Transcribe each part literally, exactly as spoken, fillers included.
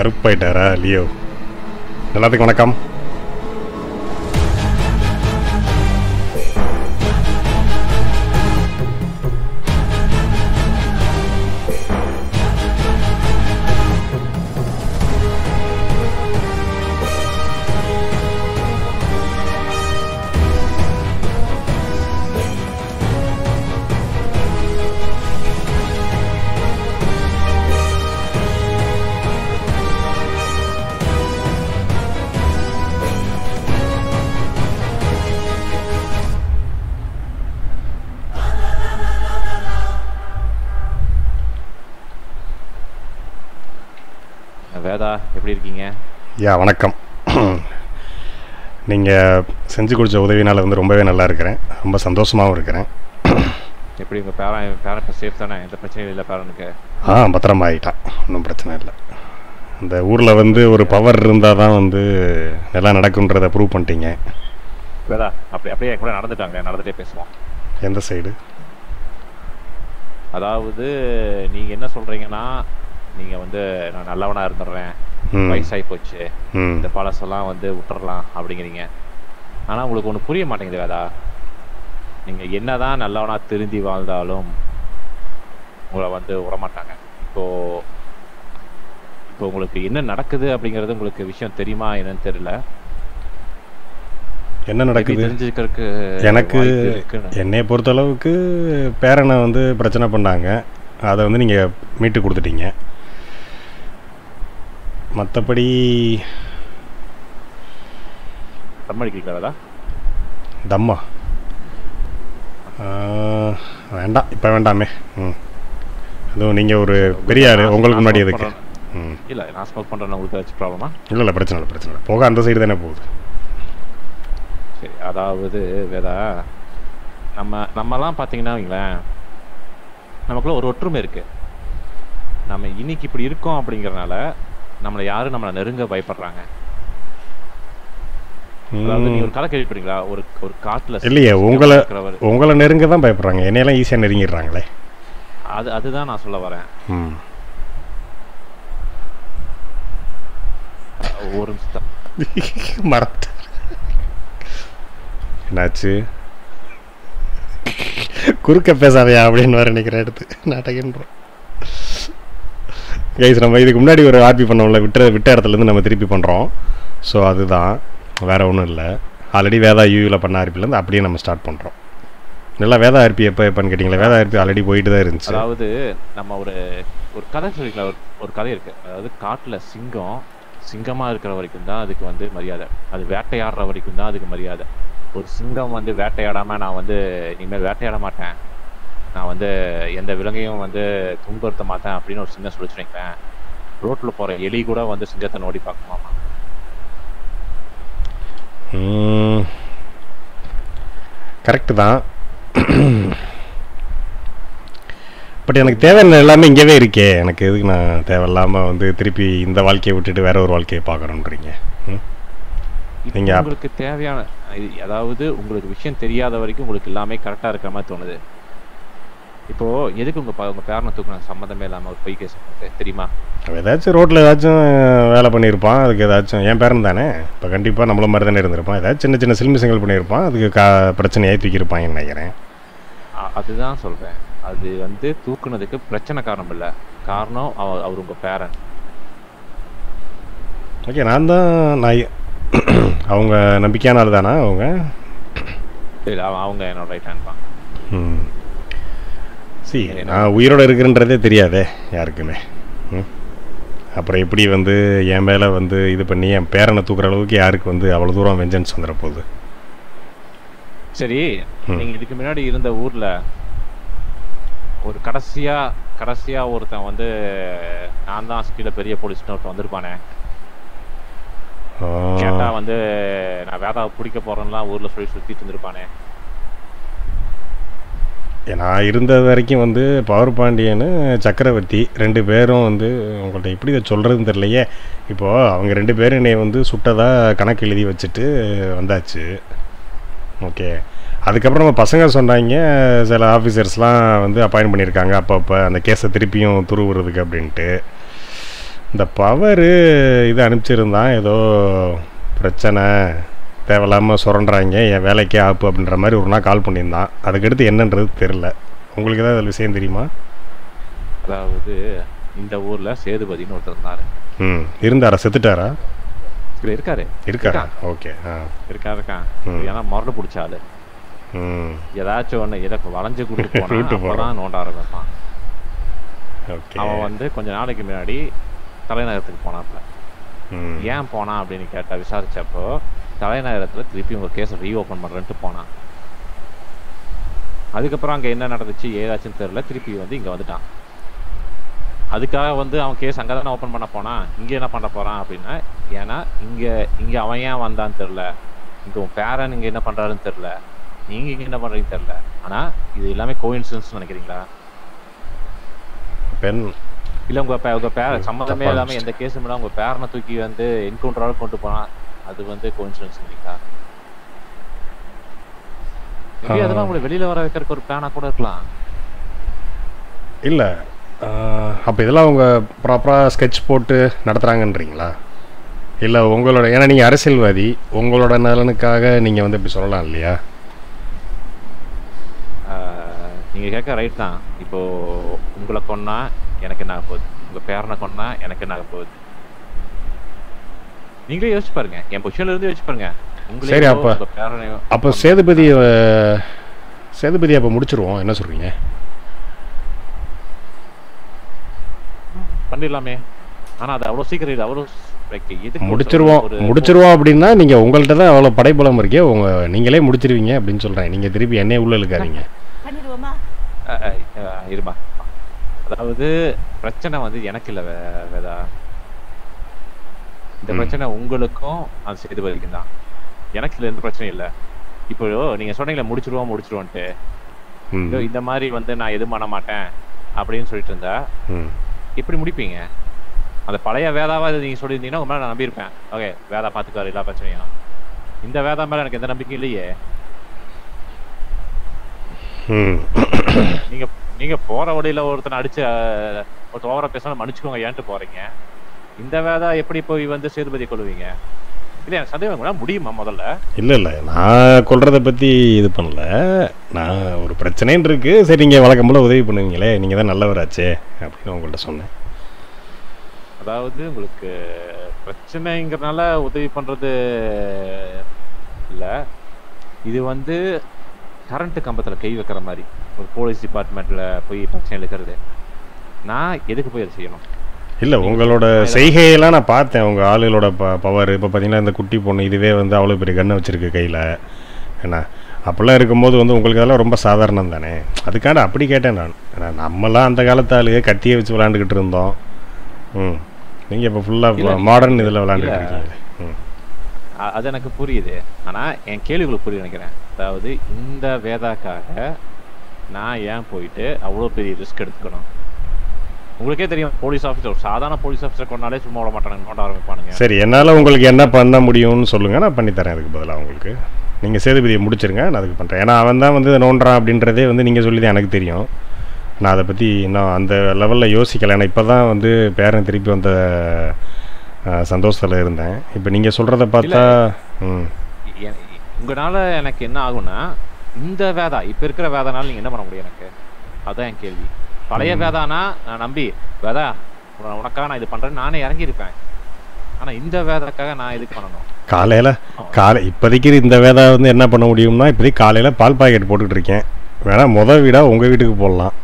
கருப்பாயிட்டாரா Leo? எல்லாத்துக்கும் வணக்கம். வேதா, எப்படி இருக்கீங்க? யா வணக்கம். நீங்கள் செஞ்சு கொடுத்த உதவினால் வந்து ரொம்பவே நல்லா இருக்கிறேன், ரொம்ப சந்தோஷமாகவும் இருக்கிறேன். எப்படி உங்கள் பேரன் பேரண்ட் சேஃப் தானே? எந்த பிரச்சனையும் இல்லை பேரனுக்கு? ஆ பத்திரமா ஆகிட்டான், ஒன்றும் பிரச்சனை இல்லை. இந்த ஊரில் வந்து ஒரு பவர் இருந்தால் தான் வந்து நல்லா நடக்குன்றதை ப்ரூவ் பண்ணிட்டீங்க. வேதா, அப்படி அப்படியே கூட நடந்துட்டாங்க, நடந்துகிட்டே பேசுவோம். எந்த சைடு? அதாவது நீங்கள் என்ன சொல்கிறீங்கன்னா, நீங்கள் வந்து நான் நல்லவனாக இருந்துடுறேன், வயசாகி போச்சு, இந்த பழசெல்லாம் வந்து விட்டுறலாம் அப்படிங்கிறீங்க. ஆனால் உங்களுக்கு ஒன்று புரிய மாட்டேங்குது வேதா. நீங்கள் என்ன தான் நல்லவனாக திருந்தி வாழ்ந்தாலும் உங்களை வந்து விடமாட்டாங்க. இப்போது இப்போ உங்களுக்கு என்ன நடக்குது அப்படிங்கிறது உங்களுக்கு விஷயம் தெரியுமா என்னன்னு தெரியல. என்ன நடக்குது தெரிஞ்சுக்கிறதுக்கு எனக்கு என்னைய பொறுத்தளவுக்கு பேரனை வந்து பிரச்சனை பண்ணாங்க, அதை வந்து நீங்கள் மீட்டு கொடுத்துட்டீங்க. மற்றபடி தம் அடிக்கிறீங்களா? தம்மா வேண்டாம், இப்போ வேண்டாமே. ம் அதுவும் நீங்கள் ஒரு பெரிய ஆள், உங்களுக்கு முன்னாடி எதுக்கு? ம் இல்லை, நான் ஸ்மோக் பண்ணுறேன், உங்களுக்கு ஏதாச்சும் ப்ராப்ளமா? இல்லை இல்லை பிரச்சனை இல்லை பிரச்சனை இல்லை, போக அந்த சைடு தானே போகுது. சரி, அதாவது வேதா, நம்ம நம்மலாம் பார்த்தீங்கன்னா வைங்களேன், நமக்குள்ள ஒரு ஒற்றுமை இருக்குது. நம்ம இன்னைக்கு இப்படி இருக்கோம் அப்படிங்கிறனால நம்மளை யாரும் நம்மளை நெருங்க பயப்படுறாங்க. அதாவது நீங்க ஒரு கதை கேள்விப்படுறீங்களா? ஒரு ஒரு காட்டுல இல்லையே, உங்களை உங்களை நெருங்க தான் பயப்படுறாங்க, என்னையெல்லாம் ஈஸியாக நெருங்கிடுறாங்களே. அது அதுதான் நான் சொல்ல வரேன். ம் ஒரு நிமிஷம் மறந்து என்னாச்சு? குறுக்க பேசாதையா அப்படின்னு வர நினைக்கிற எடுத்து நாட்டகின்றோம். கைஸ், நம்ம இதுக்கு முன்னாடி ஒரு ஆர்பி பண்ணோம்ல, விட்ட விட்ட இடத்துலேருந்து நம்ம திருப்பி பண்ணுறோம். ஸோ அதுதான், வேறு ஒன்றும் இல்லை. ஆல்ரெடி வேதா யூவில் பண்ண ஆர்பிலேருந்து அப்படியே நம்ம ஸ்டார்ட் பண்ணுறோம். நல்லா வேதா ஆர்பி எப்போ எப்போன்னு கேட்டிங்களா? வேதா ஆர்பி ஆல்ரெடி போயிட்டு தான் இருந்துச்சு. அதாவது நம்ம ஒரு ஒரு கதை சொல்லிக்கலாம், ஒரு ஒரு கதை இருக்குது. அதாவது காட்டில் சிங்கம் சிங்கமாக இருக்கிற வரைக்கும் தான் அதுக்கு வந்து மரியாதை, அது வேட்டையாடுற வரைக்கும் தான் அதுக்கு மரியாதை. ஒரு சிங்கம் வந்து வேட்டையாடாமல் நான் வந்து இனிமேல் வேட்டையாட மாட்டேன், நான் வந்து எந்த விலங்கையும் வந்து துன்புறுத்த மாட்டேன் அப்படின்னு ஒரு சிங்கம் சொல்லி வச்சுருக்கேன். ரோட்டில் போகிற எலி கூட வந்து சிங்கத்தை நோடி பார்க்குமாமா. கரெக்டு தான், பட் எனக்கு தேவையான எல்லாமே இங்கேவே இருக்கே. எனக்கு எதுக்கு நான் தேவையில்லாமல் வந்து திருப்பி இந்த வாழ்க்கையை விட்டுட்டு வேற ஒரு வாழ்க்கையை பார்க்குறோன்றீங்க? நீங்கள் உங்களுக்கு தேவையான, அதாவது உங்களுக்கு விஷயம் தெரியாத வரைக்கும் உங்களுக்கு எல்லாமே கரெக்டாக இருக்கிற மாதிரி தோணுது. இப்போ எதுக்கு உங்க உங்க பேரனை தூக்குன சம்மந்தமே இல்லாமல் ஒரு பொய் கேஸ் தெரியுமா? ஏதாச்சும் ரோட்டில் ஏதாச்சும் வேலை பண்ணியிருப்பான், அதுக்கு ஏதாச்சும் என் பேரன் தானே, இப்போ கண்டிப்பாக நம்மள மாதிரி தானே இருந்திருப்பான். ஏதாச்சும் சின்ன சின்ன சில்மிசங்கள் பண்ணியிருப்பான், அதுக்கு கா பிரச்சனையை தூக்கியிருப்பாங்கன்னு நினைக்கிறேன். அதுதான் சொல்கிறேன், அது வந்து தூக்குனதுக்கு பிரச்சனை காரணம் இல்லை, காரணம் அவ அவர் உங்கள் பேரன். ஓகே, நான் தான் நான் அவங்க நம்பிக்கையான ஆள் தானா? அவங்க இல்லை, அவங்க என்னோட ரைட் ஹேண்ட் தான். ம் சி, நான் உயிரோடு இருக்கிறன்றதே தெரியாதே யாருக்குமே. ம் அப்புறம் எப்படி வந்து என் மேலே வந்து இது பண்ணி என் பேரனை தூக்குற அளவுக்கு யாருக்கு வந்து அவ்வளோ தூரம் வெஞ்சன்ஸ் வந்துட போகுது? சரி, நீங்கள் இதுக்கு முன்னாடி இருந்த ஊரில் ஒரு கடைசியாக கடைசியாக ஒருத்தன் வந்து நான் தான் ஸ்கீல பெரிய போலீஸ்னு ஒருத்தன் வந்திருப்பானே, கேட்டா வந்து நான் வேதாவை பிடிக்க போறேன்லாம் ஊர்ல சொல்லி சுத்திட்டு இருந்திருப்பானே. நான் இருந்த வரைக்கும் வந்து பவர் பாண்டியனு சக்கரவர்த்தி ரெண்டு பேரும் வந்து உங்கள்கிட்ட எப்படி இதை சொல்கிறதுன்னு தெரியலையே. இப்போது அவங்க ரெண்டு பேரும் என்னை வந்து சுட்டதாக கணக்கு எழுதி வச்சுட்டு வந்தாச்சு. ஓகே, அதுக்கப்புறம் நம்ம பசங்க சொன்னாங்க சில ஆஃபீஸர்ஸ்லாம் வந்து அப்பாயின்ட் பண்ணியிருக்காங்க அப்பப்போ அந்த கேஸை திருப்பியும் துருவுறதுக்கு அப்படின்ட்டு. இந்த பவரு இது அனுப்பிச்சிருந்தான், ஏதோ பிரச்சனை தேவையில்லாமல் சுரண்டுறாங்க, என் வேலைக்கே ஆப்பு அப்படின்ற மாதிரி ஒரு நாள் கால் பண்ணியிருந்தான். அதுக்கடுத்து என்னன்றது தெரில. உங்களுக்கு ஏதாவது அதில் விஷயம் தெரியுமா? அதாவது இந்த ஊரில் சேதுபதினு ஒருத்தர் இருந்தார். ம் இருந்தாரா? செத்துட்டாரா? இல்லை இருக்காரு. இருக்காரா? ஓகே. ஆ இருக்கா இருக்கான். ஏன்னா மரடு பிடிச்சாலு. ம் ஏதாச்சும் ஒன்று எதை வளைஞ்சு கூட்டு போனான் நோண்ட ஆரம்பிப்பான். ஓகே. அவன் வந்து கொஞ்ச நாளைக்கு முன்னாடி தலைநகரத்துக்கு போனாப்ல. ஏன் போனான் அப்படின்னு கேட்டா விசாரிச்சப்போ தலைநகரத்தில் திருப்பி உங்கள் கேஸை ரீஓப்பன் பண்ணுறேன்ட்டு போனான். அதுக்கப்புறம் அங்கே என்ன நடந்துச்சு ஏதாச்சுன்னு தெரில, திருப்பி வந்து இங்கே வந்துட்டான். அதுக்காக வந்து அவன் கேஸ் அங்கே தானே ஓப்பன் பண்ண போனான், இங்கே என்ன பண்ண போகிறான் அப்படின்னா, ஏன்னா இங்கே இங்கே அவன் ஏன் வந்தான்னு தெரில, இங்கே உன் பேரன் இங்கே என்ன பண்ணுறாருன்னு தெரில, நீங்கள் இங்கே என்ன பண்ணுறீங்கன்னு தெரில. ஆனால் இது எல்லாமே கோஇன்சிடன்ஸ் நினைக்கிறீங்களா? பெண் இல்லை உங்கள் பே உங்கள் பேர சம்மந்தமே இல்லாமல் எந்த கேஸும் இல்லாமல் உங்கள் பேரனை தூக்கி வந்து என்கவுண்டராக கொண்டு போனான், அது வந்து கோஇன்சிடன்ஸ் இல்லைங்களா? அதெல்லாம் உங்களை வெளியில் வர வைக்கிறதுக்கு ஒரு பிளானாக கூட இருக்கலாம். இல்லை அப்போ இதெல்லாம் அவங்க ப்ராப்பராக ஸ்கெட்ச் போட்டு நடத்துகிறாங்கன்றீங்களா? இல்லை உங்களோட, ஏன்னா நீங்கள் அரசியல்வாதி, உங்களோட நலனுக்காக நீங்கள் வந்து இப்படி சொல்லலாம் இல்லையா? நீங்கள் கேட்க ரைட் தான். இப்போது உங்களை கொன்னா எனக்கு என்ன ஆக போகுது, உங்கள் பேரனை கொன்னா எனக்கு என்ன ஆக போகுது, நீங்களே யோசிச்சு பாருங்க, என் பொசிஷன்ல இருந்து யோசிச்சு பாருங்க. சரி, அப்போ அப்போ சேதுபதி சேதுபதி அப்போ முடிச்சிருவோம், என்ன சொல்கிறீங்க? பண்ணிடலாமே. ஆனால் அது அவ்வளோ சீக்கிரம் இது அவ்வளோ முடிச்சிருவோம் முடிச்சிருவோம் அப்படின்னா நீங்கள் உங்கள்கிட்ட தான் அவ்வளோ படைபலம் இருக்கே, உங்கள் நீங்களே முடிச்சிருவீங்க அப்படின்னு சொல்கிறேன். நீங்கள் திருப்பி என்னையே உள்ள இருக்காதீங்க. இருமா, அதாவது பிரச்சனை வந்து எனக்கு இல்லை வேதா, இந்த பிரச்சனை உங்களுக்கும் அது சேதுபதிக்கும் தான், எனக்கு இல்லை எந்த பிரச்சனையும் இல்லை. இப்போ நீங்கள் சொன்னீங்களே முடிச்சிருவோம் முடிச்சிருவோன்ட்டு, இந்த மாதிரி வந்து நான் எதுவும் பண்ண மாட்டேன் அப்படின்னு சொல்லிட்டு இருந்தா எப்படி முடிப்பீங்க? அந்த பழைய வேதாவா நீங்க சொல்லியிருந்தீங்கன்னா உங்க மேல நான் நம்பியிருப்பேன். ஓகே வேதா பார்த்துக்காரு எல்லா பிரச்சனையும். இந்த வேதா மேல எனக்கு எந்த நம்பிக்கையும் இல்லையே. நீங்க நீங்க போற வழியில ஒருத்தனை அடிச்சு ஒரு ஓவரா பேசணும் மன்னிச்சுக்கோங்க ஏன்ட்டு போறீங்க. இந்த வேதா எப்படி போய் வந்து சேதுபதி கொள்வீங்க? இல்லை எனக்கு சந்தேகம் முடியுமா முதல்ல? இல்லை இல்லை நான் கொள்றதை பற்றி இது பண்ணல. நான் ஒரு பிரச்சனைன்னு இருக்கு, சரி நீங்கள் வழக்கம் போல உதவி பண்ணுவீங்களே, நீங்கள் தான் நல்லவராச்சே அப்படின்னு உங்கள்கிட்ட சொன்னேன். அதாவது உங்களுக்கு பிரச்சனைங்கிறனால உதவி பண்ணுறது இல்லை, இது வந்து கரண்ட்டு கம்பத்தில் கை வைக்கிற மாதிரி ஒரு போலீஸ் டிபார்ட்மெண்ட்டில் போய் பிரச்சனை இருக்கிறது. நான் எதுக்கு போய் அதை செய்யணும்? இல்லை உங்களோட செய்கையெல்லாம் நான் பார்த்தேன், உங்கள் ஆளுகளோட ப பவர். இப்போ பார்த்தீங்கன்னா இந்த குட்டி பொண்ணு இதுவே வந்து அவ்வளோ பெரிய கண்ணை வச்சுருக்கு கையில், என்ன அப்படிலாம் இருக்கும்போது வந்து உங்களுக்கு அதெல்லாம் ரொம்ப சாதாரணம் தானே. அதுக்காக அப்படி கேட்டேன் நான். ஏன்னா நம்மலாம் அந்த காலத்தாலேயே கத்தியை வச்சு விளாண்டுக்கிட்டு இருந்தோம். ம் நீங்கள் இப்போ ஃபுல்லாக மாடர்ன் இதில் விளாண்டுட்டு இருக்கீங்க. ம் அது எனக்கு புரியுது. ஆனால் என் கேள்விகளுக்கு புரியுது நினைக்கிறேன். அதாவது இந்த வேதாக்காக நான் ஏன் போயிட்டு அவ்வளோ பெரிய ரிஸ்க் எடுத்துக்கணும்? உங்களுக்கே தெரியும் போலீஸ் ஆஃபீஸர், சாதாரண போலீஸ் ஆஃபீஸர் கொண்டாலே சும்மா விட மாட்டாங்க, கொண்ட ஆரம்பிப்பானுங்க. சரி, என்னால் உங்களுக்கு என்ன பண்ண முடியும்னு சொல்லுங்கள், நான் பண்ணித்தரேன். அதுக்கு பதிலாக உங்களுக்கு நீங்கள் சேதுபதியை முடிச்சிருங்க, நான் அதுக்கு பண்ணுறேன். ஏன்னா அவன் தான் வந்து நோண்டுறான் அப்படின்றதே வந்து நீங்கள் சொல்லி தான் எனக்கு தெரியும். நான் அதை பற்றி இன்னும் அந்த லெவலில் யோசிக்கலை. ஏன்னா இப்போ தான் வந்து பேரன் திருப்பி வந்த சந்தோஷத்தில் இருந்தேன். இப்போ நீங்கள் சொல்கிறத பார்த்தா ம் உங்களால் எனக்கு என்ன ஆகும்னா, இந்த வேதா இப்போ இருக்கிற வேதானால நீங்கள் என்ன பண்ண முடியும் எனக்கு? அதுதான் என் கேள்வி. பழைய வேதானா நான் நம்பி வேதா உனக்காக நான் இது பண்ணுறேன்னு நானே இறங்கியிருப்பேன். ஆனால் இந்த வேதாக்காக நான் எதுக்கு பண்ணணும்? காலையில் காலை இப்போதைக்கு இந்த வேதா வந்து என்ன பண்ண முடியும்னா, இப்போதைக்கு காலையில் பால் பாக்கெட் போட்டுக்கிட்டு இருக்கேன். வேணா மொதல் வீடாக உங்கள் வீட்டுக்கு போடலாம்.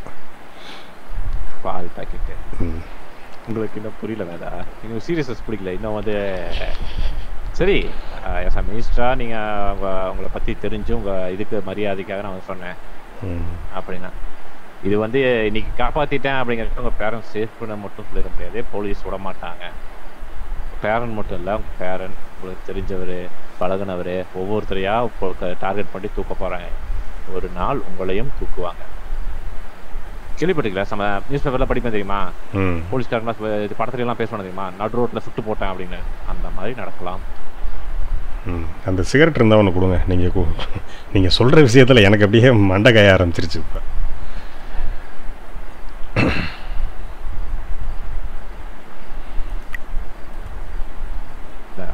பால் பாக்கெட்டு உங்களுக்கு இன்னும் புரியல வேதா, நீங்கள் சீரியஸ்னஸ் பிடிக்கல இன்னும் வந்து. சரி, எஸ் மினிஸ்டரா நீங்கள் உங்கள் உங்களை பற்றி தெரிஞ்சு உங்கள் இதுக்கு மரியாதைக்காக நான் சொன்னேன் அப்படின்னா, இது வந்து இன்னைக்கு காப்பாற்றிட்டேன் அப்படிங்கிறது உங்கள் பேரண்ட்ஸ் சேஃப் பண்ண மட்டும் சொல்லிட முடியாது, போலீஸ் விட மாட்டாங்க. பேரண்ட் மட்டும் இல்லை, உங்கள் பேரண்ட் உங்களுக்கு தெரிஞ்சவர் பழகுனவர் ஒவ்வொருத்தரையாக டார்கெட் பண்ணி தூக்க போகிறாங்க. ஒரு நாள் உங்களையும் தூக்குவாங்க. கேள்விப்பட்டிருக்கல, நம்ம நியூஸ் பேப்பரில் படிப்பேன் தெரியுமா, போலீஸ்காரங்களாம் இது படத்துலாம் பேசணும் தெரியுமா, நடு ரோட்டில் சுட்டு போட்டேன் அப்படின்னு. அந்த மாதிரி நடக்கலாம். ம் அந்த சிகரெட் இருந்தால் ஒன்று கொடுங்க. நீங்கள் நீங்கள் சொல்கிற விஷயத்தில் எனக்கு அப்படியே மண்டை காய ஆரம்பிச்சிருச்சு. இப்போ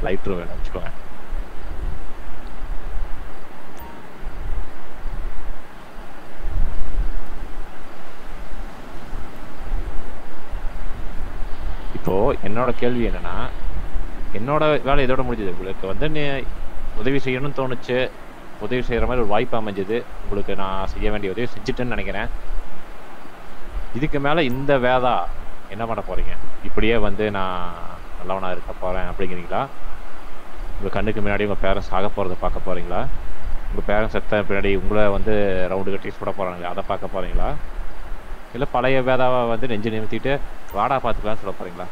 லைட்ரு வேணும் வச்சுக்கோங்க. இப்போ என்னோட கேள்வி என்னன்னா, என்னோட வேலை இதோட முடிஞ்சது. உங்களுக்கு வந்து நீ உதவி செய்யணும்னு தோணுச்சு, உதவி செய்யற மாதிரி ஒரு வாய்ப்பு அமைஞ்சது, உங்களுக்கு நான் செய்ய வேண்டிய உதவி செஞ்சுட்டேன்னு நினைக்கிறேன். இதுக்கு மேல இந்த வேதா என்ன பண்ண போறீங்க? இப்படியே வந்து நான் நல்லவனா இருக்க போறேன் அப்படிங்கிறீங்களா? உங்க கண்ணுக்கு முன்னாடி உங்க பேரண்ட்ஸ் ஆக போறதை பார்க்க போறீங்களா? உங்க பேரண்ட்ஸ் செத்த பின்னாடி உங்களை வந்து ரவுண்டு கட்டி சுட போறாங்க, அதை பார்க்க போறீங்களா? இல்லை பழைய வேதாவை வந்து நெஞ்சு நிமித்திட்டு வாடா பார்த்துக்கலாம்னு சொல்ல போறீங்களா?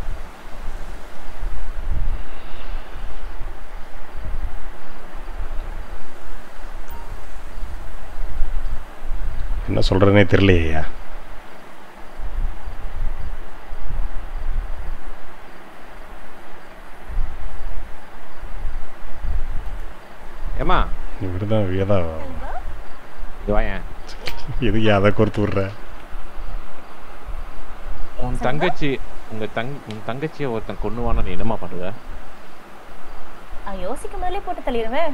என்ன சொல்கிறதுனே தெரியலையா? ஏமா இவர் தான் வேதா. இது வாயேன். எதுக்கு அதை கொடுத்து விட்ற? உன் தங்கச்சி உங்க தங் உன் தங்கச்சியை ஒருத்தன் கொன்னுவானா நீ என்னமா பண்ணுவ? யோசிக்க முதலே போட்டு தள்ளிடுவேன்.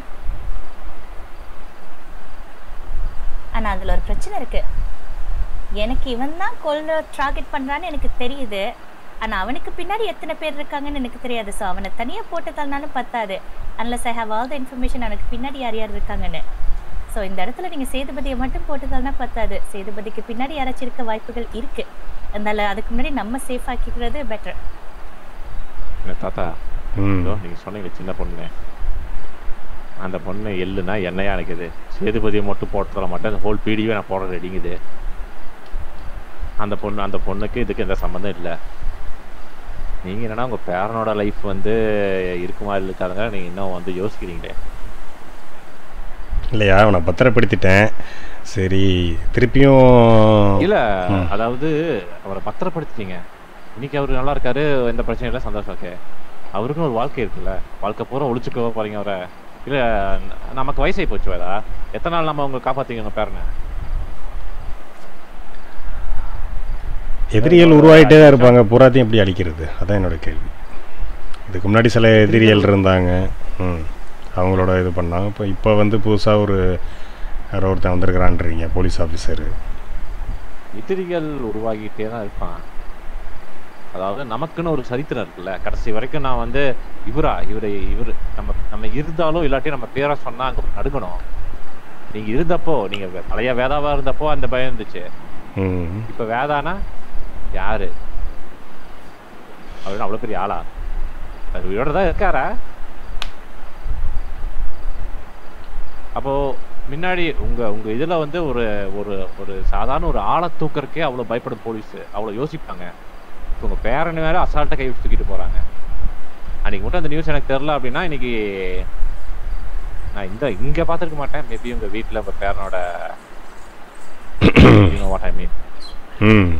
ஆனா அதுல ஒரு பிரச்சனை இருக்கு. எனக்கு இவன் தான் கொல்ல டார்கெட் பண்றான்னு எனக்கு தெரியுது. ஆனா அவனுக்கு பின்னாடி எத்தனை பேர் இருக்காங்கன்னு எனக்கு தெரியாது. ஸோ அவனை தனியா போட்டு தள்ளினாலும் பத்தாது. Unless I have all the information அவனுக்கு பின்னாடி யார் யார் இருக்காங்கன்னு. ஸோ இந்த இடத்துல நீங்க சேதுபதியை மட்டும் போட்டு தள்ளினா பத்தாது. சேதுபதிக்கு பின்னாடி யாராச்சும் இருக்க வாய்ப்புகள் இருக்கு. அதனால அதுக்கு முன்னாடி நம்ம சேஃப் ஆக்கிக்கிறது பெட்டர். தாத்தா நீங்க சொன்னீங்க சின்ன பொண்ணு, அந்த பொண்ணு எள்ளுனா என்னையா நினைக்குது. சேதுபதியை மட்டும் போட்டு தர மாட்டேன், அந்த ஹோல் பீடியோ நான் போட ரெடிங்குது. அந்த பொண்ணு அந்த பொண்ணுக்கு இதுக்கு எந்த சம்மந்தம் இல்லை. நீங்க என்னன்னா உங்க பேரனோட லைஃப் வந்து இருக்குமா இருக்காதுங்க நீங்க இன்னும் வந்து யோசிக்கிறீங்களே. இல்லையா அவனை பத்திரப்படுத்திட்டேன். சரி திருப்பியும் இல்ல அதாவது அவரை பத்திரப்படுத்திட்டீங்க. இன்னைக்கு அவரு நல்லா இருக்காரு, எந்த பிரச்சனையும் இல்லை, சந்தோஷம். ஓகே, அவருக்கும் ஒரு வாழ்க்கை இருக்குல்ல, வாழ்க்கை பூரா ஒழிச்சுக்கோ போறீங்க அவரை. இல்ல நமக்கு வயசாகி போச்சு வேதா, எத்தனை நாள் நம்ம அவங்க காப்பாத்தீங்க உங்க பேரனை? எதிரிகள் உருவாகிட்டே தான் இருப்பாங்க, பூராத்தையும் எப்படி அழிக்கிறது? அதான் என்னோட கேள்வி. இதுக்கு முன்னாடி சில எதிரிகள் இருந்தாங்க, ம் அவங்களோட இது பண்ணாங்க. இப்போ இப்போ வந்து புதுசாக ஒரு யாரோ ஒருத்தன் வந்திருக்கிறான்றீங்க, போலீஸ் ஆஃபீஸரு. எதிரிகள் உருவாகிட்டே தான் இருப்பான். அதாவது நமக்குன்னு ஒரு சரித்திரம் இருக்குல்ல. கடைசி வரைக்கும் நான் வந்து இவரா இவரை இவர் நம்ம நம்ம இருந்தாலும் இல்லாட்டி நம்ம பேரை சொன்னா அங்கே நடுங்கணும். நீங்க இருந்தப்போ நீங்க பழைய வேதாவா இருந்தப்போ அந்த பயம் இருந்துச்சு. இப்ப வேதானா யாரு? அவரு அவ்வளவு பெரிய ஆளா? இவரோட தான் இருக்காரா? அப்போ முன்னாடி உங்க உங்க இதுல வந்து ஒரு ஒரு ஒரு சாதாரண ஒரு ஆளை தூக்கறக்கே அவ்வளவு பயப்படும் போலீஸ், அவ்வளவு யோசிப்பாங்க. இப்போ உங்க பேரன் வேற அசால்ட்டா கை தூக்கிட்டு போறாங்க. அன்னைக்கு மட்டும் அந்த நியூஸ் எனக்கு தெரியல அப்படின்னா இன்னைக்கு நான் இந்த இங்க பாத்துருக்க மாட்டேன். மேபி உங்க வீட்டுல உங்க பேரனோட you know what I mean. ம்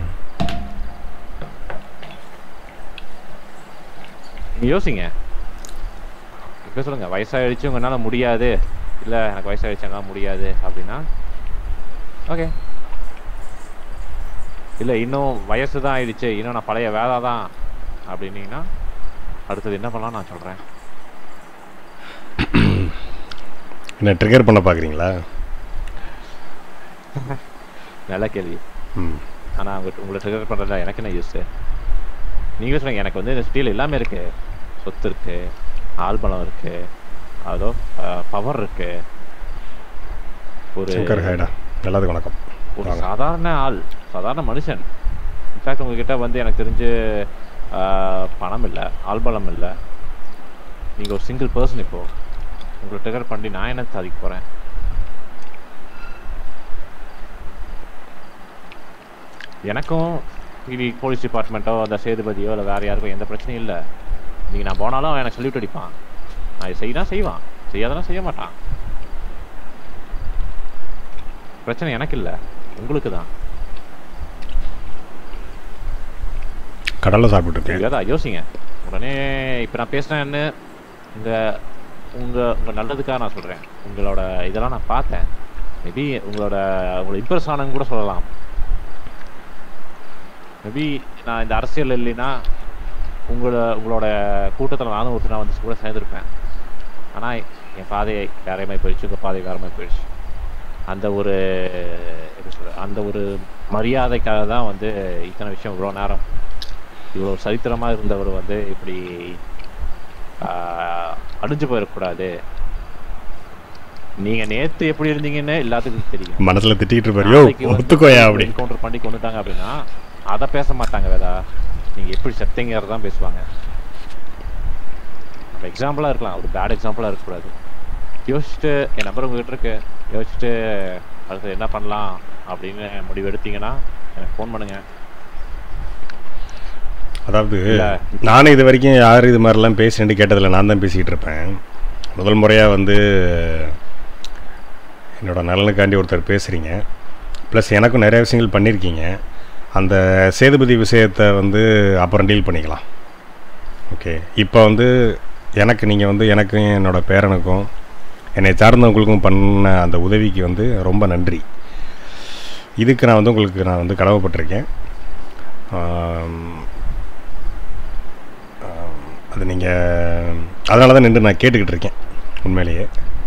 நீங்க யோசிங்க. இப்போ சொல்லுங்க, வயசாயிடுச்சு உங்களால முடியாது, இல்லை எனக்கு வயசாயிடுச்சு என்னால் முடியாது அப்படின்னா ஓகே. இல்லை இன்னும் வயசு தான் ஆயிடுச்சு, இன்னும் நான் பழைய வேலை தான் அப்படின்னீங்கன்னா அடுத்தது என்ன பண்ணலாம் நான் சொல்கிறேன். என்ன ட்ரிகர் பண்ண பார்க்குறீங்களா? நல்ல கேள்வி. ம் ஆனால் அவங்க உங்களை ட்ரிகர் பண்ணுறதுல எனக்கு என்ன யூஸு? நீங்கள் சொல்லுங்க. எனக்கு வந்து இந்த ஸ்டீல் எல்லாமே இருக்குது, சொத்து இருக்குது, ஆல்பலம் இருக்குது, அதோ பவர் இருக்கு. ஒரு எல்லாத்துக்கும் வணக்கம். ஒரு சாதாரண ஆள், சாதாரண மனுஷன். இன்ஃபேக்ட் உங்ககிட்ட வந்து எனக்கு தெரிஞ்சு பணம் இல்லை, ஆல்பலம் இல்லை, நீங்கள் ஒரு சிங்கிள் பர்சன். இப்போ உங்களை ட்ரிகர் பண்ணி நான் என்ன சாதிக்க போகிறேன்? எனக்கும் இது போலீஸ் டிபார்ட்மெண்ட்டோ அந்த சேதுபதியோ இல்லை வேறு யாருக்கும் எந்த பிரச்சனையும் இல்லை. நீங்கள் நான் போனாலும் அவன் எனக்கு சொல்லிட்டு அடிப்பான். நான் செய்யலாம் செய்வான், செய்யாதெல்லாம் செய்ய மாட்டான். பிரச்சனை எனக்கு இல்லை, உங்களுக்கு தான். கடலை சாப்பிட்டு வேதா யோசிங்க. உடனே இப்போ நான் பேசுகிறேன்னு உங்கள் உங்கள் உங்கள் நல்லதுக்காக நான் சொல்கிறேன். உங்களோட இதெல்லாம் நான் பார்த்தேன். மேபி உங்களோட உங்களை இம்ப்ரெஸ் ஆனவங்க கூட சொல்லலாம். மேபி நான் இந்த அரசியல் இல்லைன்னா உங்களோட உங்களோட கூட்டத்தில் நானும் ஒருத்தர் நான் வந்து கூட சேர்ந்துருப்பேன். ஆனால் என் பாதை வேற மாதிரி போயிடுச்சு, உங்கள் பாதை வேற மாதிரி போயிடுச்சு. அந்த ஒரு எப்படி சொல்ற அந்த ஒரு மரியாதைக்காக தான் வந்து இத்தனை விஷயம் இவ்வளோ நேரம் இவ்வளோ சரித்திரமாக இருந்தவர் வந்து இப்படி அடிஞ்சு போயிடக்கூடாது. நீங்க நேத்து எப்படி இருந்தீங்கன்னு எல்லாத்துக்கும் தெரியும். மனசுல திட்டிட்டு இருப்பாரு, ஒத்துக்கோயா அப்படி என்கவுண்டர் பண்ணி கொண்டுட்டாங்க அப்படின்னா அதை பேச மாட்டாங்க. வேதா, நீங்க எப்படி செத்தீங்கறதான் பேசுவாங்க. நம்ம எக்ஸாம்பிளா இருக்கலாம், ஒரு பேட் எக்ஸாம்பிளா இருக்கக்கூடாது. யோசிச்சுட்டு என் நம்பர் உங்ககிட்ட இருக்கு, யோசிச்சுட்டு அடுத்து என்ன பண்ணலாம் அப்படின்னு முடிவு எடுத்தீங்கன்னா எனக்கு ஃபோன் பண்ணுங்க. அதாவது நானும் இது வரைக்கும் யார் இது மாதிரிலாம் பேசினு கேட்டதில்லை, நான் தான் பேசிக்கிட்டு இருப்பேன். முதல் முறையாக வந்து என்னோடய நலனுக்காண்டி ஒருத்தர் பேசுகிறீங்க, ப்ளஸ் எனக்கும் நிறைய விஷயங்கள் பண்ணியிருக்கீங்க. அந்த சேதுபதி விஷயத்தை வந்து அப்புறம் டீல் பண்ணிக்கலாம். ஓகே, இப்போ வந்து எனக்கு நீங்கள் வந்து எனக்கும் என்னோடய பேரனுக்கும் என்னை சார்ந்தவங்களுக்கும் பண்ண அந்த உதவிக்கு வந்து ரொம்ப நன்றி. இதுக்கு நான் வந்து உங்களுக்கு நான் வந்து கடமைப்பட்டிருக்கேன். அது நீங்கள் அதனால தான் நின்று நான் கேட்டுக்கிட்டு இருக்கேன் உண்மையிலேயே.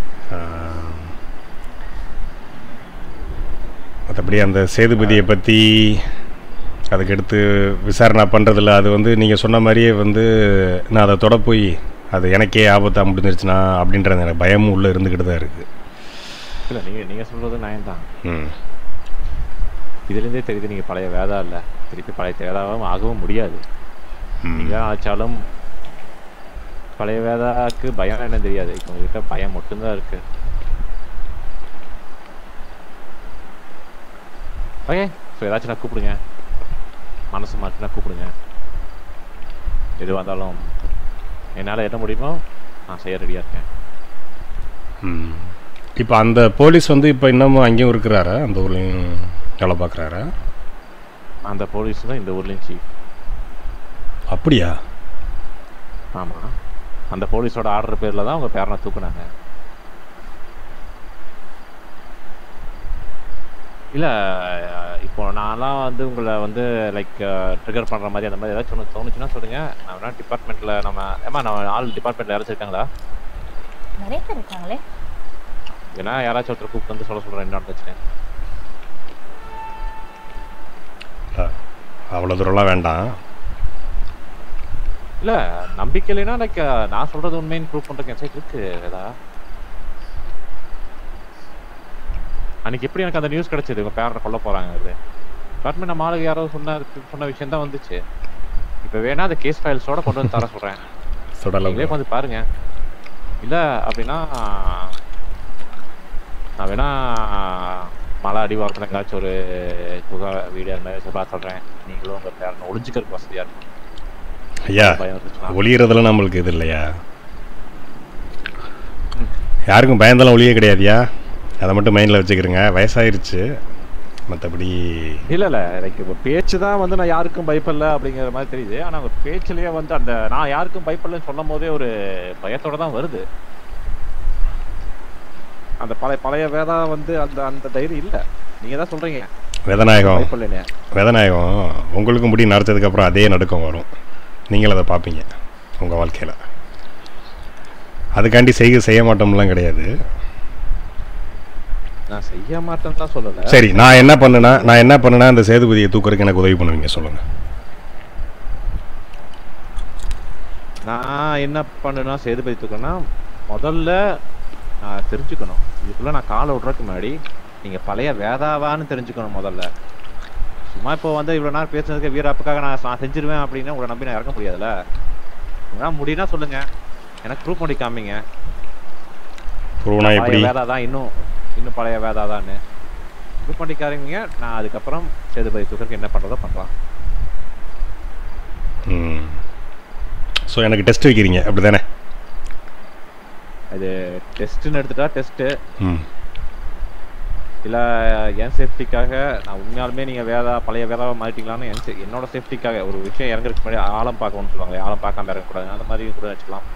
மற்றபடி அந்த சேதுபதியை பற்றி அதுக்கடுத்து விசாரணை பண்ணுறதில்ல. அது வந்து நீங்கள் சொன்ன மாதிரியே வந்து நான் அதை தொட போய் அது எனக்கே ஆபத்தாக முடிஞ்சிருச்சுனா அப்படின்ற எனக்கு பயமும் உள்ளே இருந்துக்கிட்டு தான் இருக்குது. இல்லை, நீங்கள் நீங்கள் சொல்கிறது நியாயம் தான். ம், இதுலேருந்தே தெரியுது நீங்கள் பழைய வேதா இல்லை, திருப்பி பழைய வேதாவும் ஆகவும் முடியாது. நீங்கள் நினச்சாலும் பழைய வேதாவுக்கு பயம் என்ன தெரியாது, இப்போ உங்ககிட்ட பயம் மட்டும்தான் இருக்கு. ஓகே, ஸோ ஏதாச்சும் நான் கூப்பிடுங்க, மனசு மாற்றினா கூப்பிடுங்க. எதுவாக இருந்தாலும் என்னால் என்ன முடியுமோ நான் செய்ய ரெடியாக இருக்கேன். ம், இப்போ அந்த போலீஸ் வந்து இப்போ இன்னமும் அங்கேயும் இருக்கிறாரா, அந்த ஊர்லேயும் வேலை பார்க்குறாரா? அந்த போலீஸ் தான் இந்த ஊர்லேயும் சீஃப். அப்படியா? ஆமாம், அந்த போலீஸோட ஆர்டர் பேரில் தான் உங்கள் பேரனை தூக்குனாங்க. இல்லை, இப்போ நான்லாம் வந்து உங்களை வந்து லைக் ட்ரிகர் பண்ணுற மாதிரி அந்த மாதிரி ஏதாச்சும் ஒன்று தோணுச்சுன்னா சொல்லுங்கள். நான் வேணா டிபார்ட்மெண்ட்டில் நம்ம ஏமா நம்ம ஆள் டிபார்ட்மெண்ட்டில் யாராச்சும் இருக்காங்களா? நிறைய பேர் இருக்காங்களே. ஏன்னா யாராச்சும் ஒருத்தர் கூப்பிட்டு வந்து சொல்ல சொல்கிறேன் என்னோட பிரச்சனை. அவ்வளோ தூரம்லாம் வேண்டாம். இல்லை, நம்பிக்கை இல்லைன்னா லைக் நான் சொல்கிறது உண்மைன்னு ப்ரூவ் பண்ணுறதுக்கு என் சைட் இருக்கு. ஏதா அன்னைக்கு எப்படி எனக்கு அந்த நியூஸ் கிடைச்சது உங்கள் பேரனை கொல்ல போகிறாங்கிறது? டிபார்ட்மெண்ட் நம்ம ஆளுக்கு யாரோ சொன்ன சொன்ன விஷயம் தான் வந்துச்சு. இப்போ வேணா அந்த கேஸ் ஃபைல்ஸோட கொண்டு வந்து தர சொல்கிறேன், நீங்களே வந்து பாருங்க. இல்லை அப்படின்னா நான் வேணா மழை அடிவாரத்தில் எங்காச்சும் ஒரு புகா வீடியோ மாதிரி பார்த்து சொல்கிறேன், நீங்களும் உங்கள் பேரனை ஒளிஞ்சிக்கிறதுக்கு வசதியாக இருக்கும். ஐயா, ஒளியறதுலாம் நம்மளுக்கு இது இல்லையா, யாருக்கும் பயந்தாலும் ஒளியே கிடையாதுயா, அதை மட்டும் மைண்டில் வச்சுக்கிறேங்க. வயசாயிருச்சு, மற்றபடி இல்லை இல்லை லைக் இப்போ பேச்சு தான் வந்து நான் யாருக்கும் பயப்படல அப்படிங்கிற மாதிரி தெரியுது. ஆனால் அவங்க பேச்சுலேயே வந்து அந்த நான் யாருக்கும் பயப்படலன்னு சொல்லும் போதே ஒரு பயத்தோடு தான் வருது. அந்த பழைய பழைய வேதா வந்து அந்த அந்த தைரியம் இல்லை. நீங்கள் தான் சொல்கிறீங்க வேதநாயகம் வேதநாயகம் உங்களுக்கு முடி நரைச்சதுக்கப்புறம் அதே நடுக்கம் வரும், நீங்கள் அதை பார்ப்பீங்க உங்கள் வாழ்க்கையில். அதுக்காண்டி செய்ய செய்ய மாட்டோம்லாம் கிடையாது. நான் செய்ய மாட்டேன்னு தான் சொல்லலை. சரி, நான் என்ன பண்ணுனா நான் என்ன பண்ணுனா அந்த சேதுபதியை தூக்குறதுக்கு எனக்கு உதவி பண்ணுவீங்க சொல்லுங்க. நான் என்ன பண்ணுனா சேதுபதி தூக்கணும்னா முதல்ல நான் தெரிஞ்சுக்கணும், இதுக்குள்ள நான் காலை விட்றதுக்கு முன்னாடி நீங்க பழைய வேதாவான்னு தெரிஞ்சுக்கணும் முதல்ல. சும்மா இப்போ வந்து இவ்வளோ நேரம் பேசுனதுக்கு வீராப்புக்காக நான் நான் செஞ்சிருவேன் அப்படின்னா உங்களை நம்பி நான் இறக்க முடியாதுல்ல. உங்களால் முடியும்னா சொல்லுங்க, எனக்கு ப்ரூவ் பண்ணி காமிங்க. பழைய வேதா தான், இன்னும் இன்னும் பழைய வேதா தான்னு ப்ரூவ் பண்ணி காமிங்க. நான் அதுக்கப்புறம் சேதுபதி தூக்கறதுக்கு என்ன பண்ணுறதோ பண்ணலாம். ம், ஸோ எனக்கு டெஸ்ட் வைக்கிறீங்க அப்படி தானே? இது டெஸ்ட்டுன்னு எடுத்துட்டா டெஸ்ட்டு ம், இல்லை என் சேஃப்டிக்காக நான் உண்மையாலுமே நீங்கள் வேதா பழைய வேதாவை மாற்றிட்டீங்களான்னு என் சே என்னோட சேஃப்டிக்காக ஒரு விஷயம் இறங்குறதுக்கு முன்னாடி ஆழம் பார்க்கணும்னு சொல்லுவாங்க, ஆழம் பார்க்காம இறங்கக்கூடாது, அந்த மாதிரி கூட வச்சுக்கலாம்.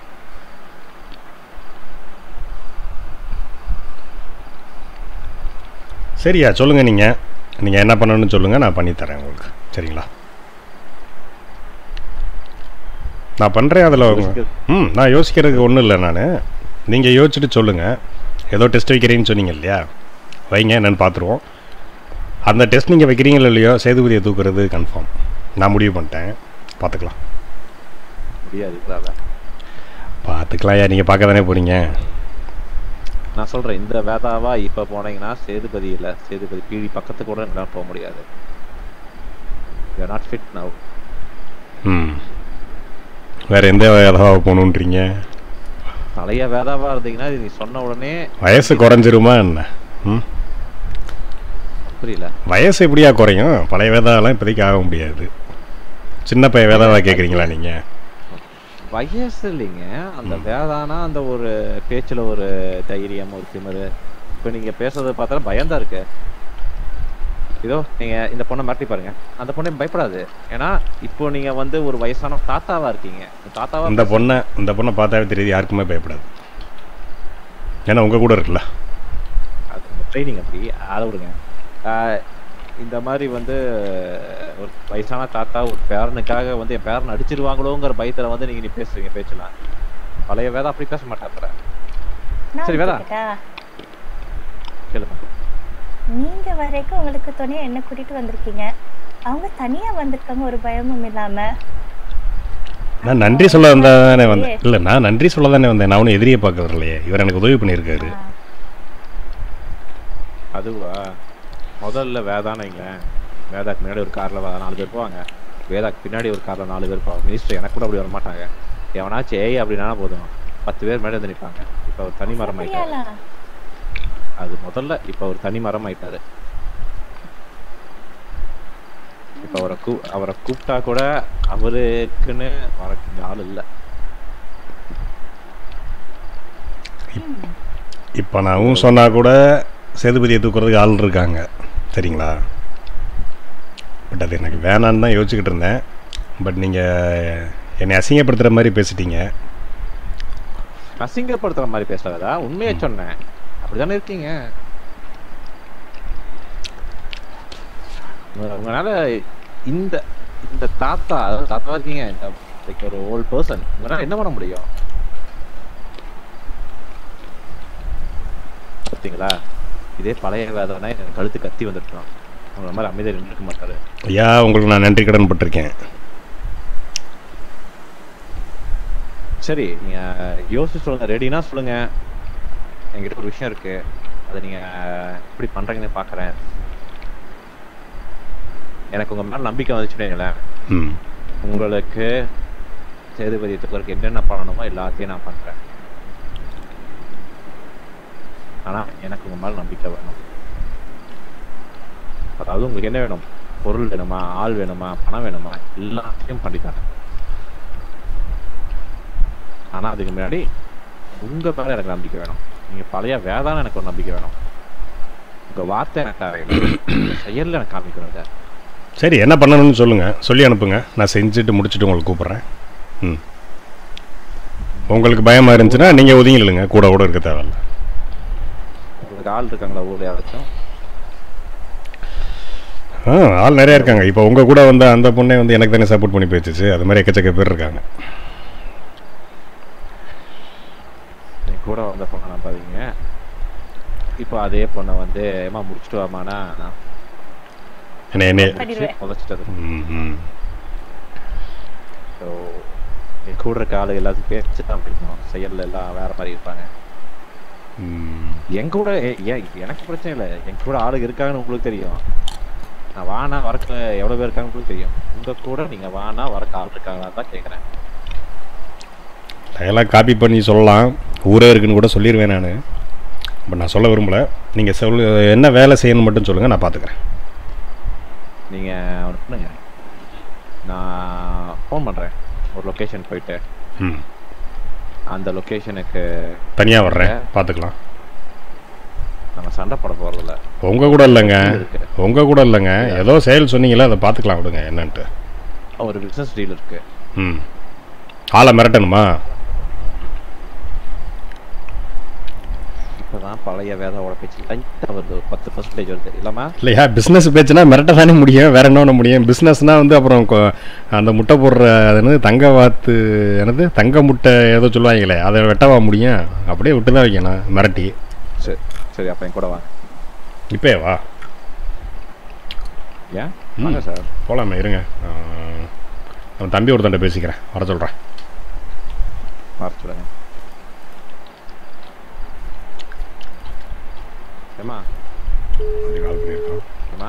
சரியா சொல்லுங்கள், நீங்கள் நீங்கள் என்ன பண்ணணும்னு சொல்லுங்கள், நான் பண்ணித்தரேன் உங்களுக்கு. சரிங்களா? நான் பண்ணுறேன் அதில். ம் நான் யோசிக்கிறதுக்கு ஒன்றும் இல்லை. நான் நீங்கள் யோசிச்சுட்டு சொல்லுங்கள். ஏதோ டெஸ்ட் வைக்கிறீங்கன்னு சொன்னீங்க இல்லையா, வைங்க என்னென்னு பார்த்துருவோம். அந்த டெஸ்ட் நீங்கள் வைக்கிறீங்களோ இல்லையோ சேதுபதியை தூக்குறது கன்ஃபார்ம். நான் முடிவு பண்ணிட்டேன், பார்த்துக்கலாம். முடியாது பார்த்துக்கலாம். யா நீங்கள் பார்க்க தானே போகிறீங்க. நான் சொல்கிறேன், இந்த வேதாவா இப்போ போனீங்கன்னா சேதுபதி இல்லை, சேதுபதி பீடி பக்கத்துக்கு கூட என்னால் போக முடியாது. You are not fit now. ம் வேறு எந்த வேதாவா போகணுன்றீங்க? பழைய வேதாவா இருந்தீங்கன்னா நீ சொன்ன உடனே வயசு குறைஞ்சிருமா என்ன? ம் புரியல. வயசு எப்படியா குறையும்? பழைய வேதாவெல்லாம் இப்போதைக்கு ஆக முடியாது. சின்ன பையன் வேதாவா கேட்குறீங்களா நீங்கள்? வயசு இல்லைங்க, அந்த வேதானா அந்த ஒரு பேச்சில் ஒரு தைரியம், ஒரு திமிரு. இப்போ நீங்கள் பேசுறதை பார்த்தா பயம்தான் இருக்கு. இதோ நீங்கள் இந்த பொண்ணை மாட்டி பாருங்க, அந்த பொண்ணை பயப்படாது. ஏன்னா இப்போ நீங்கள் வந்து ஒரு வயசான தாத்தாவா இருக்கீங்க. தாத்தாவா இந்த பொண்ணை இந்த பொண்ணை பார்த்தாவே தெரியுது, யாருக்குமே பயப்படாது. ஏன்னா உங்கள் கூட இருக்குல்ல, அது ட்ரைனிங் அப்படி. அதை விடுங்க. இந்த மாதிரி வந்து ஒரு வயசான தாத்தா ஒரு பேரனுக்காக வந்து என் பேரன் அடிச்சிருவாங்களோங்கிற பயத்தில் வந்து நீங்கள் நீ பேசுறீங்க பேச்சலாம். பழைய வேதா அப்படி பேச மாட்டாங்க. சரி வேதா கேளுப்பா. நீங்க வரைக்கும் உங்களுக்கு துணையா என்ன கூட்டிட்டு வந்திருக்கீங்க, அவங்க தனியா வந்திருக்காங்க ஒரு பயமும் இல்லாம. நான் நன்றி சொல்ல தானே வந்தேன். இல்லை நான் நன்றி சொல்ல தானே வந்தேன். நான் ஒன்றும் எதிரியை பார்க்க வரலையே, இவர் எனக்கு உதவி பண்ணியிருக்காரு. அதுவா முதல்ல வேதானீங்க. வேதாக்கு முன்னாடி ஒரு காரில் நாலு பேர் போவாங்க, வேதாக்கு பின்னாடி ஒரு காரில் நாலு பேர் போவாங்க. மினிஸ்டர் எனக்கு கூட அப்படி வர மாட்டாங்க. எவனாச்சும் ஏய் அப்படின்னா போதும் பத்து பேர் மேலே வந்து நிற்பாங்க. இப்போ ஒரு தனி மரம் ஆயிட்டாரு. அது முதல்ல இப்போ ஒரு தனி மரம் ஆயிட்டாரு. இப்போ அவரை கூ அவரை கூப்பிட்டா கூட அவருக்குன்னு வர ஆள் இல்லை. இப்போ நான் சொன்னா கூட சேதுபதியை தூக்குறதுக்கு ஆள் இருக்காங்க, சரிங்களா? பட் அது எனக்கு வேணான்னு தான் யோசிச்சுக்கிட்டு இருந்தேன். பட் நீங்கள் என்னை அசிங்கப்படுத்துகிற மாதிரி பேசிட்டீங்க. அசிங்கப்படுத்துகிற மாதிரி பேசுறதா? உண்மையை சொன்னேன். அப்படிதானே இருக்கீங்க. உங்களால இந்த இந்த தாத்தா அதாவது தாத்தா இருக்கீங்க, இந்த ஒரு ஓல்ட் பர்சன், உங்களால என்ன பண்ண முடியும்? பார்த்தீங்களா, இதே பழைய வேதனை எனக்கு கழுத்து கத்தி வந்துருக்கோம். உங்களை மாதிரி அமைதியாக இருக்க மாட்டாரு. ஐயா உங்களுக்கு நான் நன்றி கடன் பட்டிருக்கேன். சரி நீங்கள் யோசிச்சு சொல்லுங்கள். ரெடினா சொல்லுங்கள். என்கிட்ட ஒரு விஷயம் இருக்கு, அதை நீங்கள் எப்படி பண்ணுறீங்கன்னு பார்க்குறேன். எனக்கு உங்கள் மேலே நம்பிக்கை வந்துச்சுங்களேன். உங்களுக்கு சேதுபதி தூக்கறதுக்கு என்னென்ன பண்ணணுமோ எல்லாத்தையும் நான் பண்ணுறேன். ஆனால் எனக்கு உங்கள் மேலே நம்பிக்கை வேணும். அதாவது உங்களுக்கு என்ன வேணும்? பொருள் வேணுமா, ஆள் வேணுமா, பணம் வேணுமா, எல்லாத்தையும் பண்ணித்தாங்க. ஆனால் அதுக்கு முன்னாடி உங்கள் மேலே எனக்கு நம்பிக்கை வேணும். நீங்கள் பழைய வேதான எனக்கு ஒரு நம்பிக்கை வேணும். உங்கள் வார்த்தை எனக்கு வேணும், செயலில் எனக்கு காமிக்கணும். சார் சரி என்ன பண்ணணும்னு சொல்லுங்கள், சொல்லி அனுப்புங்க. நான் செஞ்சுட்டு முடிச்சுட்டு உங்களுக்கு கூப்பிட்றேன். ம் உங்களுக்கு பயமாக இருந்துச்சுன்னா நீங்கள் ஒதுங்கிடுங்க, கூட கூட இருக்க தேவையில்ல. உங்களுக்கு ஆள் இருக்காங்களா ஊரில் யாராச்சும்? ஆ ஆள் நிறையா இருக்காங்க. இப்போ உங்கள் கூட வந்த அந்த பொண்ணை வந்து எனக்கு தானே சப்போர்ட் பண்ணி பேசிச்சு. அது மாதிரி எக்கச்சக்க பேர் இருக்காங்க. என் கூட வந்த பொண்ணை நம்பாதீங்க. இப்போ அதே பொண்ணை வந்து ஏமா முடிச்சுட்டு வாமானா என்ன என்ன உதச்சிட்டது. ம் ஸோ என் கூட இருக்க ஆளு எல்லாத்தையும் பேச்சு தான் பிடிக்கும், செயலில் எல்லாம் வேறு மாதிரி இருப்பாங்க. என் கூட எனக்கு பிரச்சனை இல்லை, என் கூட ஆளுங்க இருக்காங்கன்னு உங்களுக்கு தெரியும். நான் வானா வரக்க எவ்வளோ பேர் இருக்காங்கன்னு உங்களுக்கு தெரியும். உங்கள் கூட நீங்கள் வானா வரக்க ஆள் இருக்காங்களான்னு தான் கேட்குறேன். அதெல்லாம் காப்பி பண்ணி சொல்லலாம், ஊரே இருக்குன்னு கூட சொல்லிடுவேன் நான். பட் நான் சொல்ல விரும்பலை. நீங்கள் சொல் என்ன வேலை செய்யணும்னு மட்டும் சொல்லுங்கள், நான் பார்த்துக்கிறேன். நீங்கள் ஒன்று பண்ணுங்க, நான் ஃபோன் பண்ணுறேன். ஒரு லொக்கேஷன் போயிட்டு ம் அந்த லொக்கேஷனுக்கு தனியாக வர்றேன், பார்த்துக்கலாம். நம்ம சண்டை போட போகிறதில்ல. உங்கள் கூட இல்லைங்க, உங்கள் கூட இல்லைங்க. ஏதோ செயல் சொன்னீங்களே, அதை பார்த்துக்கலாம் விடுங்க என்னன்ட்டு. ஒரு பிஸ்னஸ் டீல் இருக்கு. ம் ஆளை மிரட்டணுமா? இப்போ தான் பழைய வேதாவோட பேச்சு லைட்டாக வருது, ஒரு பத்து பர்சன்டேஜ் வருது இல்லாமல் இல்லையா? பிஸ்னஸ் பேச்சுனா மிரட்ட தானே முடியும், வேற என்ன பண்ண முடியும்? பிஸ்னஸ்னால் வந்து அப்புறம் அந்த முட்டை போடுற அது என்னது தங்க வாத்து என்னது தங்க முட்டை ஏதோ சொல்லுவாங்களே, அதை வெட்டவா முடியும்? அப்படியே விட்டு தான் வைக்கணும் மிரட்டி. சரி சரி, அப்போ என் கூட வாங்க. இப்போயே வா. ஏன் வாங்க சார். போகலாமே, இருங்க. அவன் தம்பி ஒருத்தன்ட்ட பேசிக்கிறேன், வர சொல்கிறேன். வர சொல்லுங்க. ஏமா கால் பண்ணியிருக்கோம். ஏமா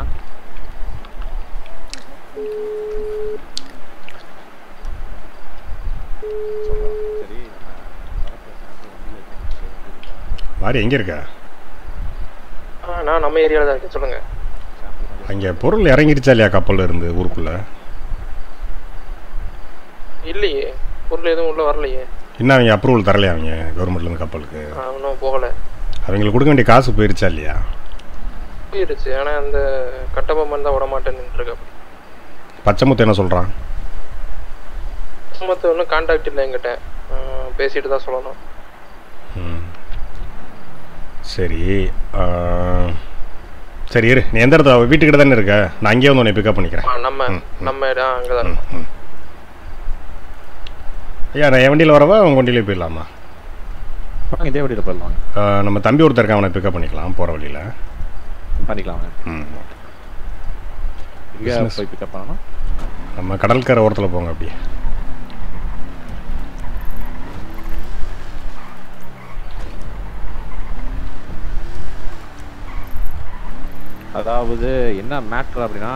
சரி, மாறி எங்கே இருக்க? நான் நம்ம ஏரியாவில் தான் இருக்கேன், சொல்லுங்கள். அங்கே பொருள் இறங்கிருச்சா இல்லையா கப்பலில் இருந்து ஊருக்குள்ளே? இல்லையே, பொருள் எதுவும் உள்ளே வரலையே. இன்னும் அவங்க அப்ரூவல் தரலையா அவங்க கவர்மெண்ட்லேருந்து கப்பலுக்கு? இன்னும் போகலை. அவங்களுக்கு கொடுக்க வேண்டிய காசு போயிருச்சா இல்லையா? போயிருச்சு, ஆனால் அந்த கட்டபொம்மன் தான் விட மாட்டேன்னு நின்றுருக்கு. பச்சைமுத்து என்ன சொல்கிறான்? பச்சைமுத்து ஒன்றும் கான்டாக்ட் இல்லை என்கிட்ட, பேசிட்டு தான் சொல்லணும். ம் சரி சரி இரு, நீ எந்த இடத்துல வீட்டுக்கிட்ட தானே இருக்க? நான் அங்கேயே வந்து உன்னை பிக்கப் பண்ணிக்கிறேன். நம்ம நம்ம இடம் அங்கே தான் இருக்கும். ஐயா, நான் என் வண்டியில் வரவா உங்கள் வண்டியிலே போயிடலாமா? இதே வண்டியில் போயிடலாம். நம்ம தம்பி ஒருத்தர் இருக்க, அவனை பிக்கப் பண்ணிக்கலாம் போகிற வழியில். பண்ணிக்கலாம். ம் இங்கே போய் பிக்கப் பண்ணணும். நம்ம கடற்கரை ஓரத்தில் போங்க அப்படியே. அதாவது என்ன மேட்ரு அப்படின்னா,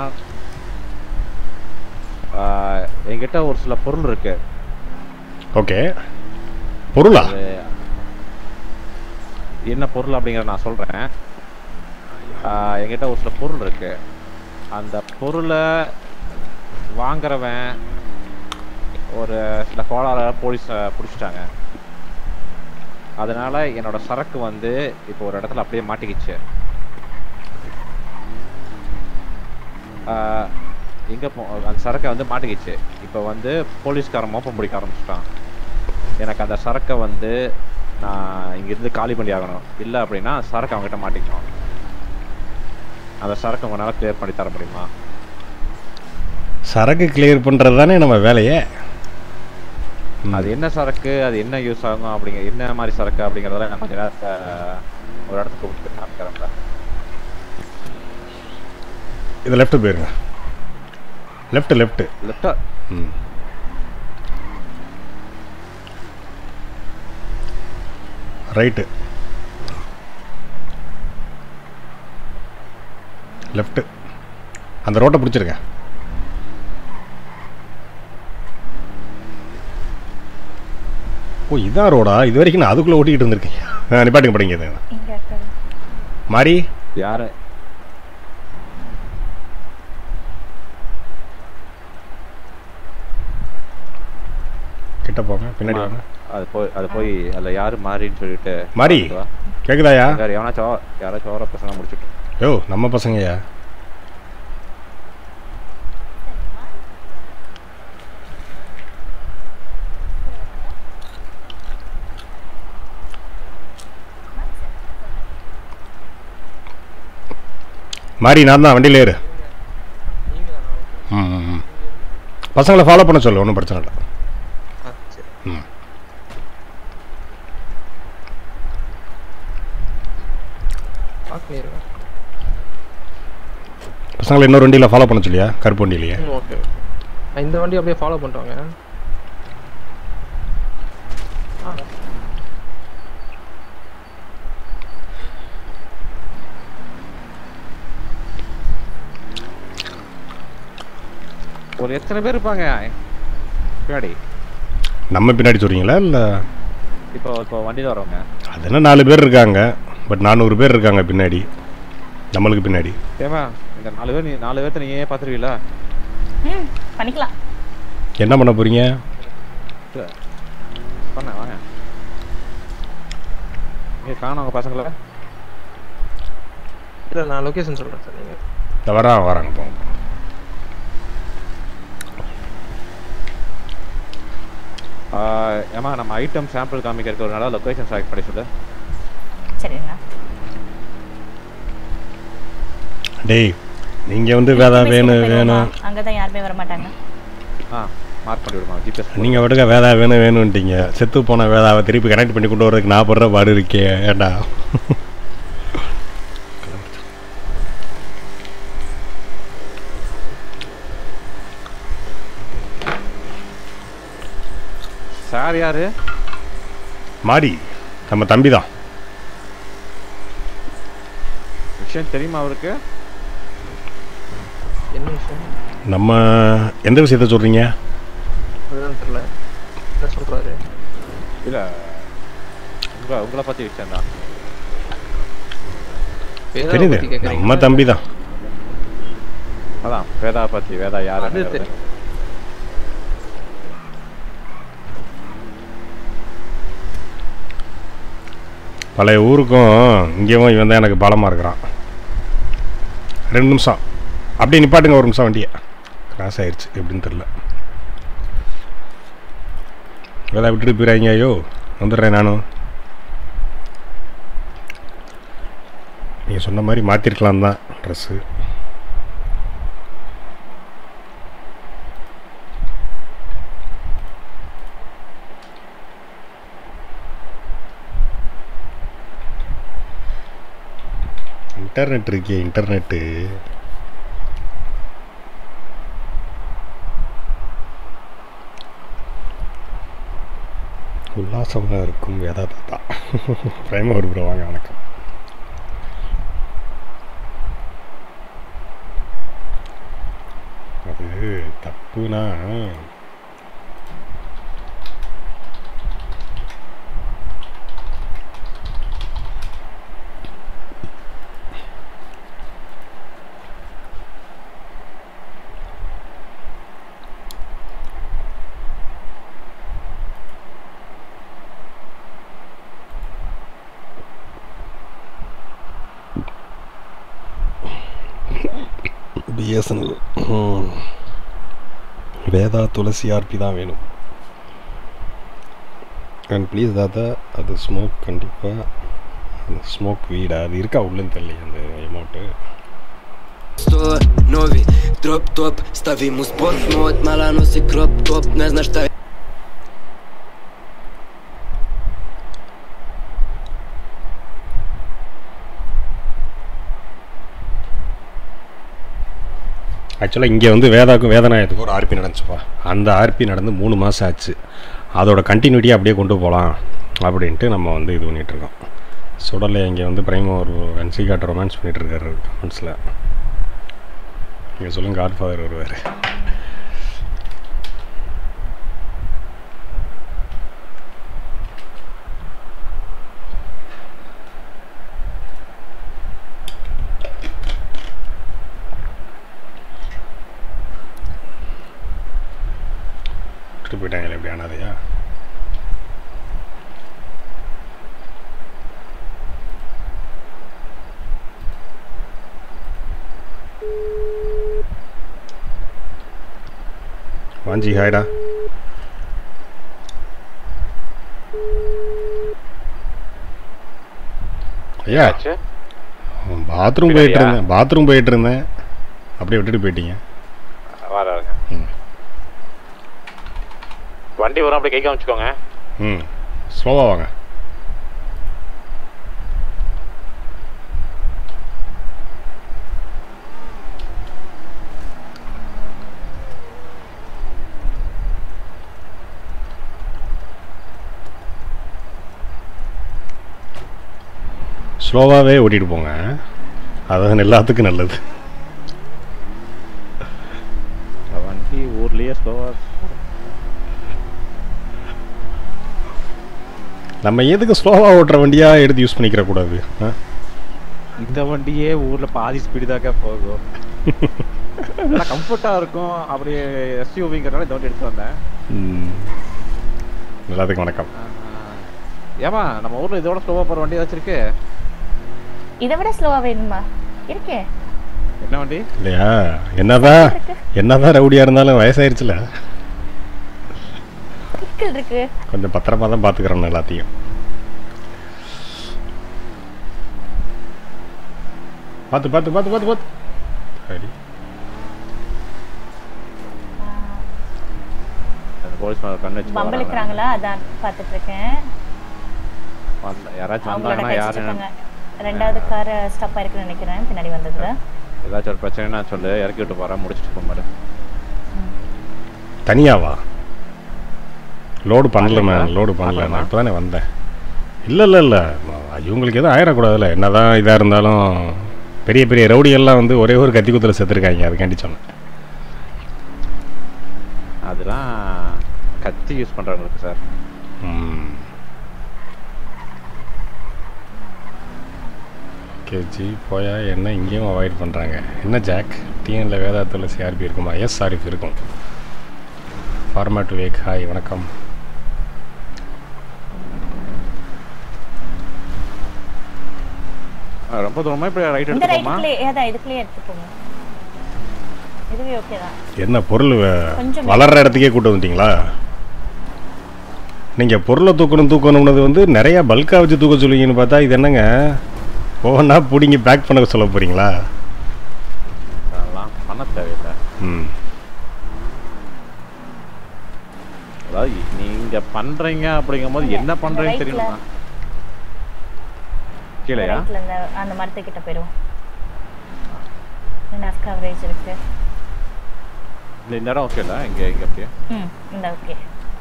என்கிட்ட ஒரு சில பொருள் இருக்கு. ஓகே, பொருளா? என்ன பொருள் அப்படிங்கிறத நான் சொல்கிறேன். என்கிட்ட ஒரு சில பொருள் இருக்கு. அந்த பொருளை வாங்குறவன் ஒரு சில கோளாறு போலீஸை பிடிச்சிட்டாங்க. அதனால என்னோட சரக்கு வந்து இப்போ ஒரு இடத்துல அப்படியே மாட்டிக்கிச்சு. எங்கே போ அந்த சரக்கை வந்து மாட்டிக்கிச்சு. இப்போ வந்து போலீஸ்காரன் மோப்பம் பிடிக்க ஆரம்பிச்சிட்டான். எனக்கு அந்த சரக்கை வந்து நான் இங்கேருந்து காலி பண்ணி ஆகணும். இல்லை அப்படின்னா சரக்கு அவங்ககிட்ட மாட்டிக்கணும். அந்த சரக்கு உங்களால் கிளியர் பண்ணி தர முடியுமா? சரக்கு கிளியர் பண்ணுறது தானே நம்ம வேலையே. அது என்ன சரக்கு, அது என்ன யூஸ் ஆகும் அப்படிங்கிற, என்ன மாதிரி சரக்கு அப்படிங்கிறதெல்லாம் நான் கொஞ்சம் நேரம் ஒரு இடத்துக்கு கூப்பிட்டு காமிக்கிறேன். இது லெஃப்ட் போயிருங்க. லெஃப்ட் லெஃப்ட் லெஃப்டா? ம் ரைட்டு லெஃப்ட். அந்த ரோட்டை பிடிச்சிருக்க. ஓ, இதான் ரோடா? இது வரைக்கும் நான் அதுக்குள்ளே ஓட்டிக்கிட்டு இருந்திருக்கேன். நிப்பாட்டுங்க படிங்க. மாறி யாரு? கிட்ட போங்க, பின்னாடி வாங்க. அது போய் அது போய் அதில் யார் மாறின்னு சொல்லிட்டு. மாறி கேட்குதாயா? எவனாச்சும் யாராச்சும் ஓர பசங்க முடிச்சுட்டு. யோ, நம்ம பசங்கயா? மாறி நான் தான், வண்டியில் ஏறு. ம் ம் பசங்களை ஃபாலோ பண்ண சொல்லு, ஒன்றும் பிரச்சனை இல்லை. ம் பசங்களை இன்னொரு வண்டியில் ஃபாலோ பண்ண சொல்லியா? கருப்பு வண்டியிலையே. ஓகே, இந்த வண்டி அப்படியே ஃபாலோ பண்ணுறாங்க. ஒரு எத்தனை பேர் இருப்பாங்க பின்னாடி? நம்ம பின்னாடி சொல்கிறீங்களா இல்லை? இப்போ இப்போ வண்டியில் வரவங்க அது என்ன நாலு பேர் இருக்காங்க, பட் நானூறு பேர் இருக்காங்க பின்னாடி, நம்மளுக்கு பின்னாடி. ஏமா இந்த நாலு பேர், நீ நாலு பேர்த்த நீ ஏன் பார்த்துருவீங்களா? ம் பண்ணிக்கலாம். என்ன பண்ண போகிறீங்க? பண்ண வாங்க. நீங்கள் காணும் உங்கள் பசங்களை? இல்லை, நான் லொக்கேஷன் சொல்கிறேன் சார். நீங்கள் இந்த வரான் வராங்க போங்க. ஏமா நம்ம ஐட்டம் சாம்பிள் காமிக்கிறதுக்கு ஒரு நாளாக லொக்கேஷன் செலக்ட் பண்ணி சொல்லு. சரிண்ணா. டேய் நீங்க வந்து வேதா வேணும் வேணும் அங்கதான் யாருமே வர மாட்டாங்க. ஆ மார்க் பண்ணி விடுமா ஜிபிஎஸ். நீங்க வடுக்க வேதா வேணும் வேணும்ட்டீங்க. செத்து போன வேதாவை திருப்பி கனெக்ட் பண்ணி கொண்டு வரதுக்கு நான் படுற பாடு இருக்கே ஏண்டா. சார் யாரு? மாடி நம்ம தம்பி தான். விஷயம் தெரியுமா அவருக்கு? என்ன விஷயம்? நம்ம எந்த விஷயத்த சொல்றீங்க? அதுதான் தெரியல. என்ன சொல்றாரு? இல்ல உங்க உங்களை பத்தி விஷயம் தான் தெரியுது. நம்ம தம்பி தான். அதான் வேதா பத்தி. வேதா யாரு? பழைய ஊருக்கும் இங்கேயும் இவன் தான் எனக்கு பாலமாக இருக்கிறான். ரெண்டு நிமிஷம் அப்படியே நிப்பாட்டுங்க. ஒரு நிமிஷம் வண்டியை கிராஸ் ஆயிடுச்சு எப்படின்னு தெரில. வேலை விட்டுட்டு போயிடாங்க. ஐயோ வந்துடுறேன் நானும். நீங்கள் சொன்ன மாதிரி மாற்றிருக்கலாம் தான் ட்ரெஸ்ஸு. இன்டர்நெட் இருக்கே இன்டர்நெட்டு. உல்லாசமாக இருக்கும் வேதா தாத்தா. பிரேம ஒரு ப்ரோ வாங்க வணக்கம். அது தப்புனா பிஎஸ்என்எல் வேதா துளசி ஆர்பி தான் வேணும். அண்ட் ப்ளீஸ் தாத்தா அது ஸ்மோக் கண்டிப்பாக ஸ்மோக் வீடா அது இருக்கா உள்ளன்னு தெரியல அந்த அமௌண்ட்டு. сто новый дроп топ ставим у спорт мод маланус и кроп топ не знаешь что. ஆக்சுவலாக இங்கே வந்து வேதாவுக்கும் வேதநாயகத்துக்கும் ஒரு ஆர்பி நடந்துச்சுப்பா. அந்த ஆர்பி நடந்து மூணு மாதம் ஆச்சு. அதோட கண்டினியூட்டியாக அப்படியே கொண்டு போகலாம் அப்படின்ட்டு நம்ம வந்து இது பண்ணிகிட்ருக்கோம். சுடலை இங்கே வந்து பிரைமோ ஒரு வென்சி காட்ட ரொமான்ஸ் பண்ணிகிட்ருக்காரு கமெண்ட்ஸில். நீங்கள் சொல்லுங்கள் காட் ஃபாதர் வருவார். போயிட்டாங்களே எப்படி ஆனாதையா. வாஞ்சி ஹாய்டா. ஐயா பாத்ரூம் போயிட்டு இருந்தேன் பாத்ரூம் போயிட்டு இருந்தேன் அப்படியே விட்டுட்டு போயிட்டீங்க. வண்டி வரும் அப்படியே கை காமிச்சுக்கோங்க. ம் ஸ்லோவாக வாங்க. ஸ்லோவாகவே ஓட்டிகிட்டு போங்க. அதுதான் எல்லாத்துக்கும் நல்லது. வண்டி ஊர்லேயே ஸ்லோவாக. நம்ம எதுக்கு ஸ்லோவாக ஓட்டுற வண்டியாக எடுத்து யூஸ் பண்ணிக்கிற கூடாது. இந்த வண்டியே ஊரில் பாதி ஸ்பீடு தாக்கா போகும். கம்ஃபர்ட்டாக இருக்கும். அப்படியே எஸ்யூவிங்கிறனால இந்த வண்டி எடுத்து வந்தேன். எல்லாத்துக்கும் வணக்கம். ஏமா நம்ம ஊரில் இதோட ஸ்லோவாக போகிற வண்டி ஏதாச்சும் இருக்கு? இதை விட ஸ்லோவாக வேணுமா? இருக்கே. என்ன வண்டி? இல்லையா என்னதான் என்னதான் ரவுடியாக இருந்தாலும் வயசாயிருச்சுல. இருக்கு கொஞ்சம் பத்திரமா தான் பார்த்துக்கிறோம் எல்லாத்தையும். பார்த்து பார்த்து பார்த்து பார்த்து பார்த்து சரி போலீஸ் கண்ணு வச்சு பம்பளிக்கிறாங்களா அதான் பார்த்துட்டு இருக்கேன். யாராச்சும் வந்தாங்கன்னா யாரு ரெண்டாவது கார் ஸ்டாப் ஆயிருக்குன்னு நினைக்கிறேன் பின்னாடி வந்ததுல. ஏதாச்சும் ஒரு பிரச்சனைனா சொல்லு, இறக்கி விட்டு போறேன், முடிச்சுட்டு போமாரு. தனியாவா? லோடு பண்ணல மேம், லோடு பண்ணல. நான் இப்போ தானே வந்தேன். இல்லை இல்லை இல்லை இவங்களுக்கு எதுவும் ஆயிடக்கூடாதுல்ல. என்ன தான் இதாக இருந்தாலும் பெரிய பெரிய ரவுடிகள்லாம் வந்து ஒரே ஒரு கத்தி குத்தில் செத்துருக்காங்க. அதுக்காண்டி சொன்னேன். அதெல்லாம் கத்தி யூஸ் பண்ணுறவங்களுக்கு சார். ம் கேஜி போயா என்ன இங்கேயும் அவாய்ட் பண்ணுறாங்க. என்ன ஜாக் டிஎனில் வேதாத்தில் சிஆர்பி இருக்குமா? எஸ் ஆரிஃப் இருக்கும். ஃபார்மேட் வேக் ஹாய் வணக்கம். ரொம்ப தூரமா இப்ப ரைட் இந்த எடுத்துக்கோமா? ரைட்லயே ஏதா இதுக்குலயே எடுத்துக்கோங்க. இதுவே ஓகே தான். என்ன பொருள் வளர்ற இடத்துக்கே கூட்டு வந்துட்டீங்களா? நீங்கள் பொருளை தூக்கணும் தூக்கணும்னது வந்து நிறையா பல்காக வச்சு தூக்க சொல்லுவீங்கன்னு பார்த்தா இது என்னங்க ஒவ்வொன்றா பிடிங்கி பேக் பண்ண சொல்ல போகிறீங்களா? அதெல்லாம் பண்ண தேவையில்லை. ம் அதாவது நீங்கள் பண்ணுறீங்க அப்படிங்கும்போது என்ன பண்ணுறீங்கன்னு தெரியுமா? கீழயா? அந்த மரத்துக்கிட்ட போயிடுவோம். என்எஃப் கவரேஜ் இருக்கு. இந்த இடம் ஓகே இல்லை? இங்கே இங்கே அப்படியே ம் இந்த ஓகே.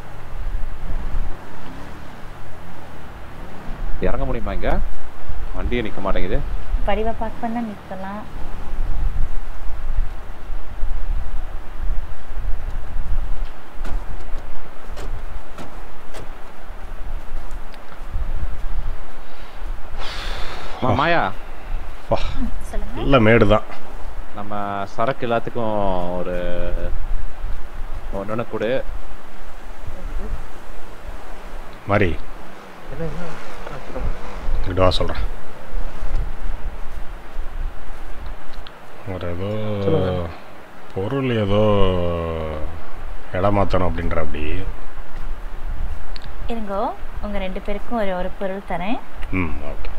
இறங்க முடியுமா? இங்கே வண்டியே நிற்க மாட்டேங்குது. படிவா பார்க் பண்ண நிற்கலாம். மாயா நல்ல மேடு தான். நம்ம சரக்கு எல்லாத்துக்கும் ஒரு ஒன்று கூட மாதிரி இதுவா சொல்கிறேன். ஒரு ஏதோ பொருள் ஏதோ இடம் மாற்றணும் அப்படின்ற அப்படி இருங்கோ. உங்கள் ரெண்டு பேருக்கும் ஒரு ஒரு பொருள் தரேன். ம் ஓகே.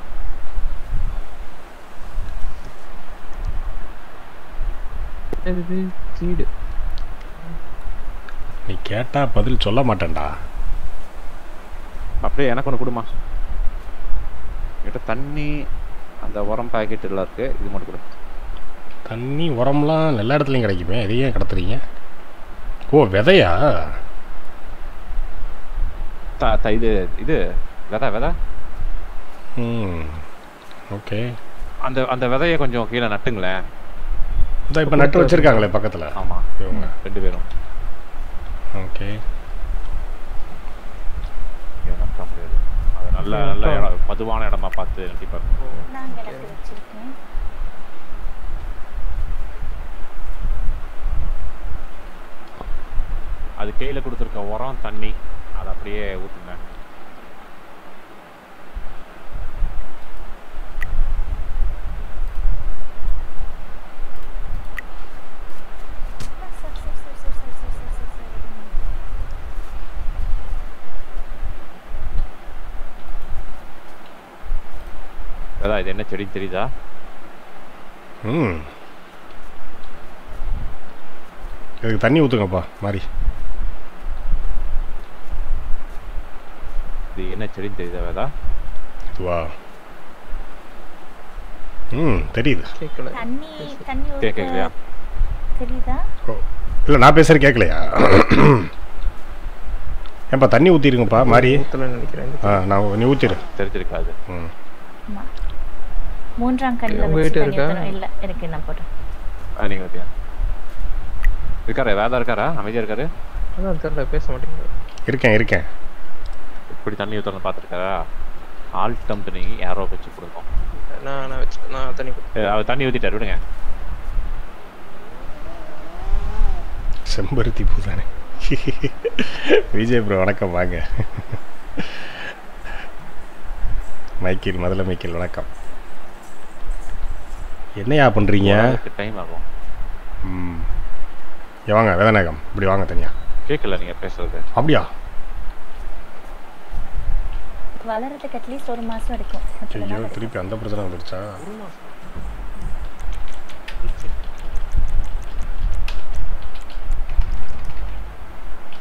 நீ கேட்டா பதில் சொல்ல மாட்டேன்டா. அப்படியே எனக்கு ஒன்று கொடுமா. கிட்ட தண்ணி அந்த உரம் பாக்கெட் எல்லாம் இருக்கு. இது மட்டும் கொடு. தண்ணி உரம்லாம் எல்லா இடத்துலையும் கிடைக்குமே. எதையே கடத்துறீங்க? ஓ விதையா? இது இது விதை விதை. ம் ஓகே. அந்த அந்த விதையை கொஞ்சம் கீழே நட்டுங்களேன். இதான் இப்போ நட்டு வச்சுருக்காங்களே பக்கத்தில். ஆமாம் இவங்க ரெண்டு பேரும். ஓகே நட்ட முடியாது. அது நல்ல நல்ல இடம், பதுவான இடமா பார்த்து நட்டிப்பாரு. அது கையில் கொடுத்துருக்க உரம் தண்ணி அதை அப்படியே ஊற்றுங்க. அதான் இது என்ன செடி தெரியுதா? ம் இதுக்கு தண்ணி ஊற்றுங்கப்பா மாதிரி. இது என்ன செடின்னு தெரியுதா வேதா? இதுவா? ம் தெரியுது. தண்ணி தண்ணி கேட்கலையா? தெரியுதா? ஓ இல்லை நான் பேசுகிற கேட்கலையா? ஏன்பா தண்ணி ஊற்றிருங்கப்பா மாதிரி. நினைக்கிறேன். ஆ நான் நீ ஊற்றிடு. தெரிஞ்சிருக்காது. ம் மூன்றாம் கண்ணில் வச்சு தண்ணி ஊற்றணும். இல்லை இருக்கு நான் போட்டேன். ஆ நீங்கள் ஓகே இருக்காரு? வேதா இருக்காரா? அமைதியாக இருக்காரு? அதான் தெரியல, பேச மாட்டேங்குது. இருக்கேன் இருக்கேன். இப்படி தண்ணி ஊற்றணும் பார்த்துருக்காரா? ஆல் டம் தண்ணி யாரோ வச்சு கொடுக்கும். நான் நான் வச்சு நான் தண்ணி அவர் தண்ணி ஊற்றிட்டார் விடுங்க. செம்பருத்தி பூ தானே. விஜய் ப்ரோ வணக்கம் வாங்க. மைக்கேல் முதல்ல மைக்கேல் வணக்கம். என்னையா பண்ணுறீங்க? டைம் ஆகும். ம் வாங்க வேதநாயகம் இப்படி வாங்க தனியா. கேட்கல நீங்கள் பேசுறது. அப்படியா? வளர்றதுக்கு அட்லீஸ்ட் ஒரு மாதம் எடுக்கும். ஐயோ திருப்பி அந்த பிரச்சனை வந்துடுச்சா?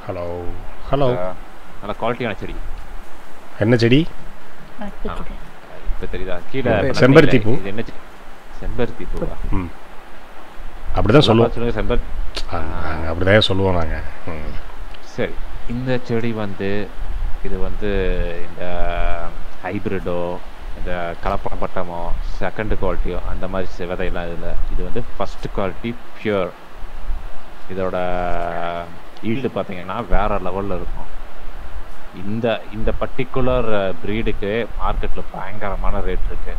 Hello hello. நல்ல குவாலிட்டியான செடி. என்ன செடி? இப்போ தெரியுதா? கீழே செம்பருத்தி பூ. இது என்ன செம்பருத்தி பூவா? ம் அப்படிதான் சொல்லுவோம். சொல்லுங்க செம்பருத்தி. அப்படிதான் சொல்லுவோம் நாங்கள். ம் சரி, இந்த செடி வந்து இது வந்து இந்த ஹைப்ரிடோ இந்த கலப்படப்பட்டமோ செகண்ட் குவாலிட்டியோ அந்த மாதிரி விதையெல்லாம் இதில் இது வந்து ஃபஸ்ட் குவாலிட்டி பியூர். இதோட ஈல்டு பார்த்தீங்கன்னா வேற லெவலில் இருக்கும். இந்த இந்த பர்டிகுலர் ப்ரீடுக்கு மார்க்கெட்டில் பயங்கரமான ரேட் இருக்கு.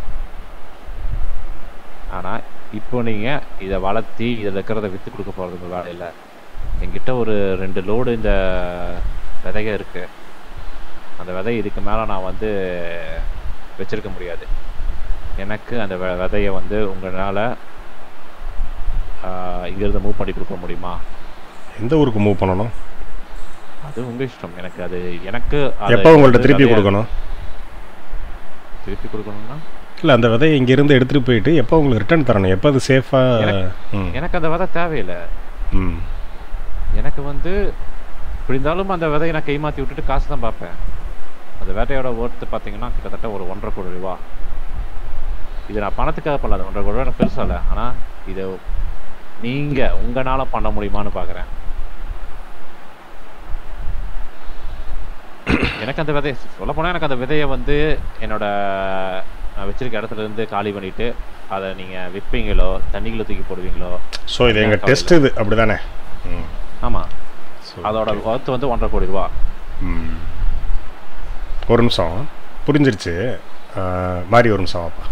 ஆனால் இப்போ நீங்கள் இதை வளர்த்தி இதில் இருக்கிறத விற்று கொடுக்க போகிறது வேலையில். என்கிட்ட ஒரு ரெண்டு லோடு இந்த விதைக இருக்கு. அந்த விதை இதுக்கு மேலே நான் வந்து வச்சிருக்க முடியாது. எனக்கு அந்த விதையை வந்து உங்களால் இங்கிருந்து மூவ் பண்ணி கொடுக்க முடியுமா? எந்த ஊருக்கு மூவ் பண்ணணும்? அது உங்க இஷ்டம். எனக்கு அது எனக்கு எப்போ உங்கள்ட்ட திருப்பி கொடுக்கணும்? திருப்பி கொடுக்கணும்னா இல்லை, அந்த விதையை இங்கேருந்து எடுத்துகிட்டு போயிட்டு எப்போ உங்களுக்கு ரிட்டர்ன் தரணும்? எப்போ அது சேஃபாக? எனக்கு அந்த விதை தேவையில்லை. ம் எனக்கு வந்து இப்படி இருந்தாலும் அந்த விதையை நான் கை மாற்றி விட்டுட்டு காசு தான் பார்ப்பேன். அந்த விதையோட ஒர்த்து பார்த்தீங்கன்னா கிட்டத்தட்ட ஒரு ஒன்றரை கோடி ரூபா. இது நான் பணத்துக்காக பண்ணல, ஒன்றரை கோடி ரூபா எனக்கு பெருசாக இல்லை. ஆனால் இதை நீங்கள் உங்களால் பண்ண முடியுமான்னு பார்க்குறேன். எனக்கு அந்த விதையை சொல்ல போனால் எனக்கு அந்த விதையை வந்து என்னோட நான் வச்சிருக்க இடத்துல இருந்து காலி பண்ணிட்டு அதை நீங்கள் விற்பீங்களோ தண்ணிகளை தூக்கி போடுவீங்களோ. ஸோ இது எங்கள் டெஸ்ட் இது அப்படி தானே? ம் ஆமாம். அதோட ஒர்த்து வந்து ஒன்றரை கோடி ரூபா. ம் ஒரு நிமிஷம் புரிஞ்சிருச்சு மாதிரி. ஒரு நிமிஷம் அப்பா.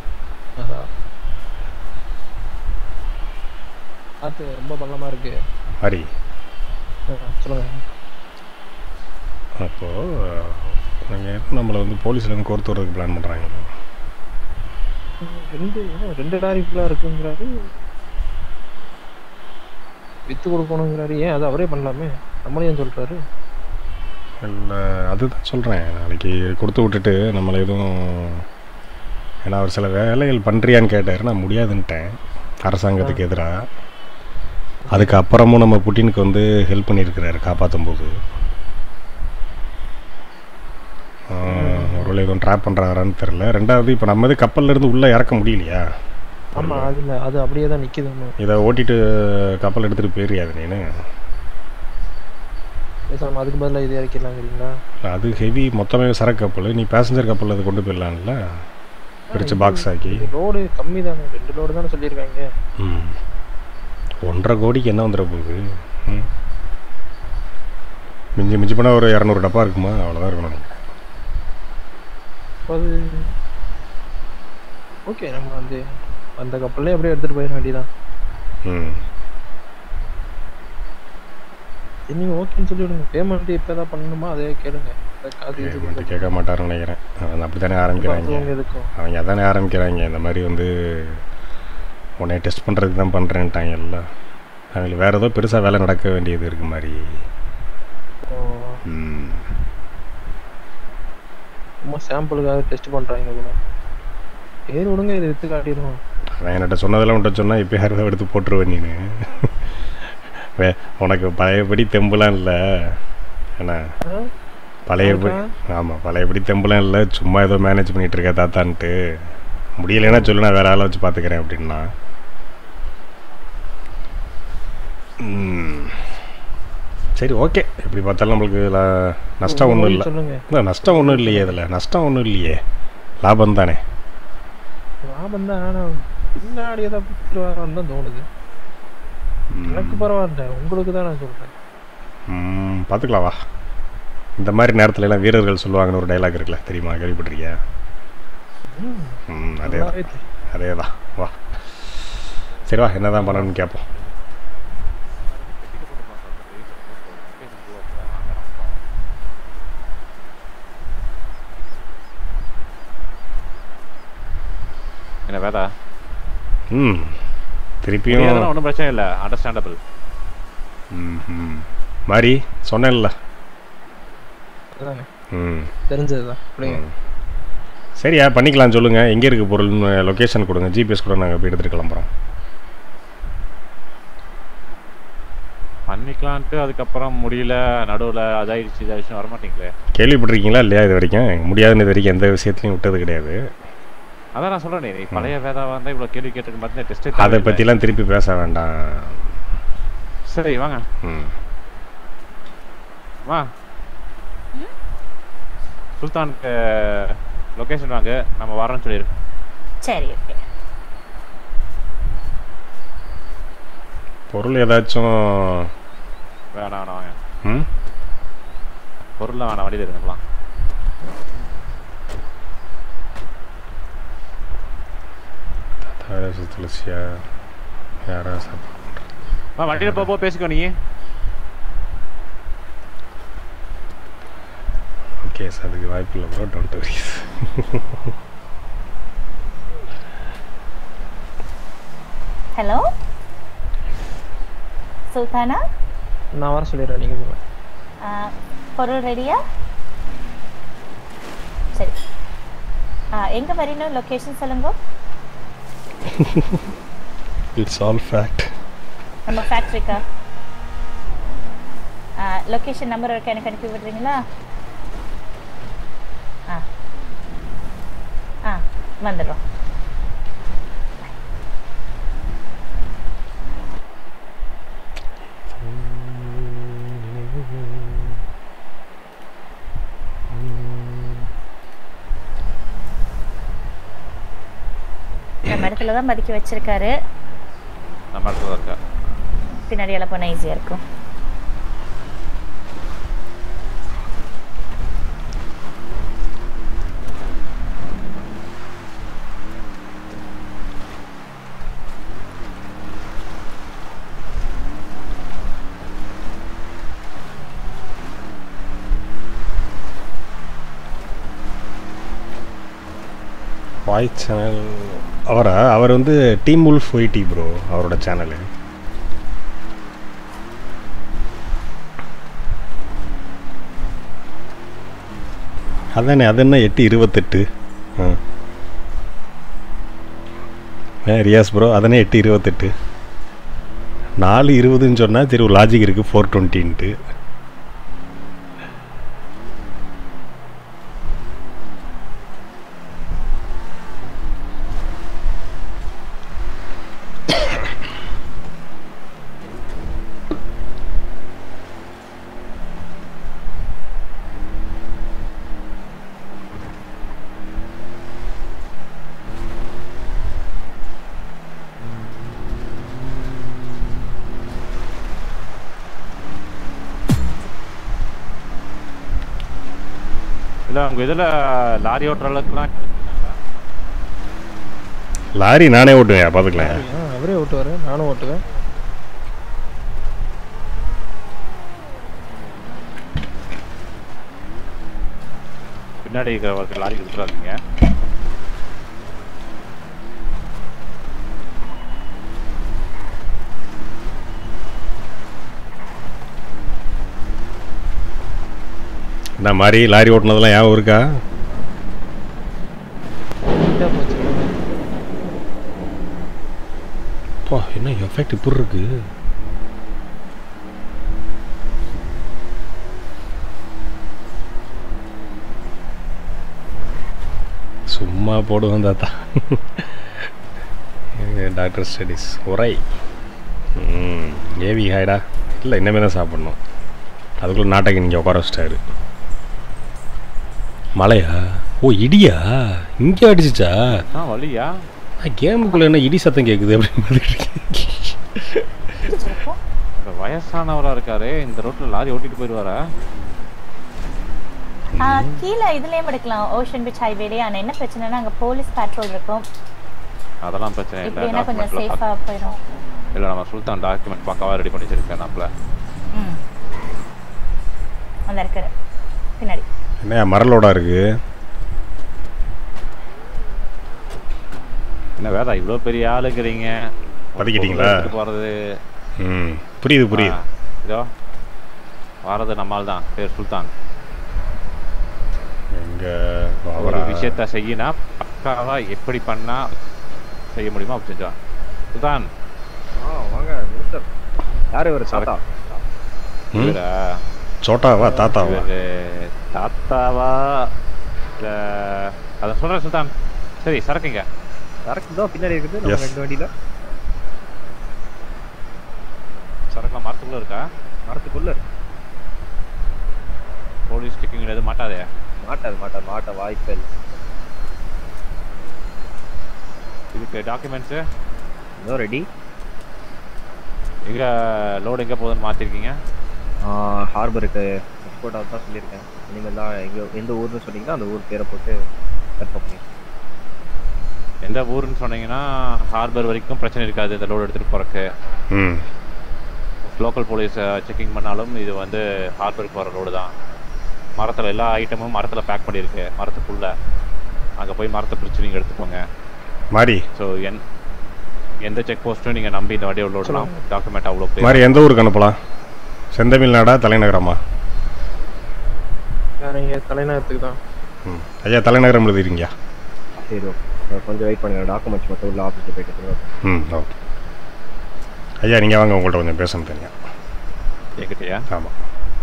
அது ரொம்ப பள்ளமாக இருக்கு மாதிரி. சொல்லுங்க. அப்போது நீங்கள் நம்மளை வந்து போலீஸ்லேருந்து கோர்த்து வரதுக்கு பிளான் பண்ணுறாங்க. ரெண்டு ரெண்டு லாரி ஃபுல்லாக இருக்குங்கிறாரு, விற்று கொடுக்கணுங்கிறாரு. ஏன் அதை அவரே பண்ணலாமே, நம்மளே ஏன் சொல்கிறாரு? இல்லை அதுதான் சொல்கிறேன். நாளைக்கு கொடுத்து விட்டுட்டு நம்மளை எதுவும், ஏன்னா அவர் சில வேலைகள் பண்ணுறியான்னு கேட்டார். நான் முடியாதுன்ட்டேன் அரசாங்கத்துக்கு எதிராக. அதுக்கப்புறமும் நம்ம புட்டினுக்கு வந்து ஹெல்ப் பண்ணியிருக்கிறாரு காப்பாற்றும் போது. ஒருவேளை எதுவும் ட்ராப் பண்ணுறாரான்னு தெரில. ரெண்டாவது இப்போ நம்ம இது கப்பல்லேருந்து உள்ளே இறக்க முடியலையா? ஆமாம், அதில் அது அப்படியே தான் நிற்கிது. இதை ஓட்டிட்டு கப்பல் எடுத்துகிட்டு போயிடுறியாது நீனு? பேசாமல் அதுக்கு பதிலாக இது இறக்கிடலாங்கிறீங்களா? அது ஹெவி மொத்தமே சரக்கு கப்பல். நீ பேசஞ்சர் கப்பலில் அதை கொண்டு போயிடலாம்ல, பிரித்து பாக்ஸ் ஆக்கி. லோடு கம்மி தானே, ரெண்டு லோடு தானே சொல்லியிருக்காங்க. ம் ஒன்றரை கோடிக்கு என்ன வந்துட போகுது? ம் மிஞ்சி மிஞ்சி போனால் ஒரு இரநூறு டப்பா இருக்குமா? அவ்வளோதான் இருக்கணும் நினைக்கிறேன். அது ஓகே, நம்ம வந்து அந்த கப்பல்லே அப்படியே எடுத்துகிட்டு போயிட வேண்டியதான். ம் நீங்கள் ஓகேன்னு சொல்லி விடுங்க. பேமெண்ட்டு இப்போ எதாவது பண்ணணுமா அதே கேளுங்க. பேமெண்ட்டு கேட்க மாட்டாருன்னு நினைக்கிறேன். அவன் அப்படி தானே ஆரம்பிக்கிறாங்க. அவங்க அதானே ஆரம்பிக்கிறாங்க. இந்த மாதிரி வந்து உன்னை டெஸ்ட் பண்ணுறதுக்கு தான் பண்ணுறேன்ட்டாங்கல்ல. அவங்களுக்கு வேறு ஏதோ பெருசாக வேலை நடக்க வேண்டியது இருக்கு மாதிரி. ம் சும்மா சாம்பிளுக்காக டெஸ்ட் பண்ணுறாங்க கூட. பேர் விடுங்க, இதை எடுத்து காட்டிடுவோம். அவன் என்கிட்ட சொன்னதெல்லாம் உன்ட்ட சொன்னால் இப்போ யாரும் எடுத்து போட்டுருவேன் நீனு. வே உனக்கு பழையபடி தெம்புலாம் இல்லை ஏன்னா பழையபடி. ஆமாம், பழையபடி தெம்புலாம் இல்லை. சும்மா ஏதோ மேனேஜ் பண்ணிகிட்டு இருக்க தாத்தான்ட்டு. முடியலைன்னா சொல்லு, நான் வேறு ஆளை வச்சு பார்த்துக்கிறேன் அப்படின்னா. சரி ஓகே, எப்படி பார்த்தாலும் நம்மளுக்கு நஷ்டம் ஒன்றும் இல்லை. இல்லை நஷ்டம் ஒன்றும் இல்லையே. இதில் நஷ்டம் ஒன்றும் இல்லையே, லாபம் தானே. லாபம் தான், ஆனால் பின்னாடி ஏதாவது பிடிச்சிருவாரான்னு தான் தோணுது. எனக்கு பரவாயில்ல, உங்களுக்கு தான் நான் சொல்கிறேன். ம் பார்த்துக்கலாம் வா. இந்த மாதிரி நேரத்துல எல்லாம் வீரர்கள் சொல்லுவாங்கன்னு ஒரு டைலாக் இருக்குல்ல, தெரியுமா? கேள்விப்பட்டிருக்கியா? ம் அதே தான் அதே தான் வா. சரி வா, என்ன தான் பண்ணணும்னு கேட்போம். என்ன வேதா? ம் திருப்பியும் ஒன்றும் பிரச்சனை இல்லை, அண்டர்ஸ்டாண்டபிள். ம் ம் மாதிரி சொன்னேன்ல. ம் தெரிஞ்சது தான். சரியா, பண்ணிக்கலாம். சொல்லுங்கள் எங்கே இருக்குது பொருள்னு லொக்கேஷன் கொடுங்க, ஜிபிஎஸ் கூட நாங்கள் போய் எடுத்துகிட்டு கிளம்புறோம். பண்ணிக்கலான்ட்டு அதுக்கப்புறம் முடியல நடுவில் அதாயிடுச்சு இதாயிடுச்சு வரமாட்டீங்களே. கேள்விப்பட்டிருக்கீங்களா இல்லையா இது வரைக்கும்? முடியாதுன்னு இது வரைக்கும் எந்த விஷயத்துலையும் விட்டது கிடையாது. அதான் நான் சொல்கிறேன், நீ பழைய வேதா வந்தால் இவ்வளோ கேள்வி கேட்டுக்க பார்த்தீங்கன்னா டெஸ்ட்டே அதை பற்றிலாம் திருப்பி பேச வேண்டாம். சரி வாங்க. ம் வா சுல்தானுக்கு லொக்கேஷன் வாங்க, நம்ம வரோன்னு சொல்லிடு. சரி ஓகே. பொருள் ஏதாச்சும் வேணாம் வேணாம் வாங்க. ம் பொருள்லாம் வேணாம், வண்டியில் இருக்கலாம். தாத்தா துளசியா யாரா சாப்பிட வா வண்டியில் போ பேசிக்கோ நீ. ஓகே சார், அதுக்கு வாய்ப்பு இல்லை bro, don't worry. Hello Sultana, நான் வர சொல்லிடுறேன், நீங்கள் போங்க. பொருள் ரெடியா? சரி, எங்கே வரணும் லொக்கேஷன் சொல்லுங்க. It's all fact. நம்ம ஃபேக்ட்ரிக்கா? லொக்கேஷன் நம்பர் இருக்கா, எனக்கு அனுப்பி விடுறீங்களா? ஆ ஆ வந்துடுறோம். நம்ம இடத்துல தான் பதுக்கி வச்சிருக்காரு. நம்ம இடத்துல இருக்கா, பின்னாடி எல்லாம் போனால் ஈஸியாக இருக்கும். வாய் சேனல் அவரா? அவர் வந்து டீம் உல்ஃப் ஒய்டி ப்ரோ, அவரோட சேனலு. அதானே, அது என்ன எட்டு இருபத்தெட்டு? ஆ ரியாஸ் ப்ரோ, அதானே எட்டு இருபத்தெட்டு. நாலு இருபதுன்னு சொன்னால் சரி ஒரு லாஜிக் இருக்குது, ஃபோர் டுவெண்ட்டின்ட்டு. இல்லை உங்கள் இதில் லாரி ஓட்டுற அளவுக்குலாம் லாரி நானே ஓட்டுவேன், பார்த்துக்கலாம். அவரே ஓட்டுவார், நானும் ஓட்டுவேன். பின்னாடி இருக்கிறவருக்கு லாரி கொடுத்துறாதீங்க. இந்த மாதிரி லாரி ஓட்டுனதெல்லாம் ஞாபகம் இருக்கா? பா என்ன எஃபெக்ட் இப்படி இருக்கு. சும்மா போடுவோம் தாத்தா. டாக்டர் ஸ்டடீஸ் உரை. ம் ஏவி ஹாய்டா. இல்லை இன்னமே தான் சாப்பிட்ணும். அதுக்குள்ளே நாட்டை இங்கே உட்கார வச்சிட்டாரு. மழையா? ஓ இடியா? இங்கே அடிச்சிச்சா? ஆ வலியா? கேமுக்குள்ளே என்ன இடி சத்தம் கேட்குது அப்படின்னு. வயசானவராக இருக்காரு, இந்த ரோட்டில் லாரி ஓட்டிட்டு போயிடுவாரா? கீழே இதுலேயும் எடுக்கலாம், ஓஷன் பீச் ஹைவேலே. ஆனால் என்ன பிரச்சனைனா அங்கே போலீஸ் பேட்ரோல் இருக்கும். அதெல்லாம் பிரச்சனை இல்லை, இல்லைன்னா கொஞ்சம் சேஃபாக போயிடும். இல்லை நம்ம சுல்தான் டாக்குமெண்ட் பக்காவாக ரெடி பண்ணி வச்சிருக்கேன் நம்மள. ம் அந்த இருக்கிற பின்னாடி என்ன மரலோடா இருக்கு? என்ன வேதா இவ்வளோ பெரிய ஆளுங்கிறீங்க, பதுக்கிட்டீங்களா? போகிறது. ம் புரியுது புரியுது. இதோ வர்றது நம்மால் தான், பேர் சுல்தான். எங்கள் ஒரு விஷயத்த செய்யினா பக்காவா எப்படி பண்ணா செய்ய முடியுமோ அப்படி செஞ்சான் சுல்தான். ஆ வாங்க மினிஸ்டர். யார் இவர்? தாத்தா இவரா சோட்டாவா தாத்தாவா? இவர் தாத்தாவா இல்ல அதை சொல்றேன் சுல்தான். சரி சரக்குங்க. சரக்கு தான் பின்னாடி இருக்குது நம்ம ரெண்டு வண்டியில. சரக்குலாம் மரத்துக்குள்ள இருக்கா? மரத்துக்குள்ள இருக்கு. போலீஸ் செக்கிங் எதுவும் மாட்டாதே? மாட்டாது மாட்டாது மாட்ட வாய்ப்பே இல்லை. இதுக்கு டாக்குமெண்ட்ஸு இதோ ரெடி. எங்கே லோடு எங்கே போகுதுன்னு மாற்றிருக்கீங்க? ஹார்பருக்கு எக்ஸ்போர்ட் ஆகுது தான் சொல்லியிருக்கேன். இனிமேல் தான் எங்கே எந்த ஊர்னு சொன்னீங்கன்னா அந்த ஊர் பேரை போட்டு கன்ஃபார்ம் பண்ணி. எந்த ஊருன்னு சொன்னீங்கன்னா ஹார்பர் வரைக்கும் பிரச்சனை இருக்காது இந்த லோடு எடுத்துகிட்டு போகிறக்கு. ம் லோக்கல் போலீஸ் செக்கிங் பண்ணாலும் இது வந்து ஹார்பருக்கு வர ரோடு தான். மரத்தில் எல்லா ஐட்டமும் மரத்தில் பேக் பண்ணியிருக்கு மரத்துக்குள்ளே. அங்கே போய் மரத்தை பிரித்து நீங்கள் எடுத்துக்கோங்க மாதிரி. ஸோ என் எந்த செக் போஸ்ட்டும் நீங்கள் நம்பி இந்த வண்டியை லோடலாம். டாக்குமெண்ட் அவ்வளோ மாதிரி எந்த ஊருக்கு அனுப்பலாம்? செந்தமிழ்நாடா தலைநகரமா? வேற எங்க தலைநகரத்துக்கு தான். ம் ஐயா தலைநகரம் எழுதிருங்கயா? சரி ஓகே கொஞ்சம் வெயிட் பண்ணுங்க. டாக்குமெண்ட்ஸ் மட்டும் உள்ள ஆஃபீஸில் போயிட்டு. ம் ஓகே ஐயா நீங்கள் வாங்க, உங்கள்கிட்ட கொஞ்சம் பேசணும் தெரியா? என்கிட்டயா? ஆமாம்.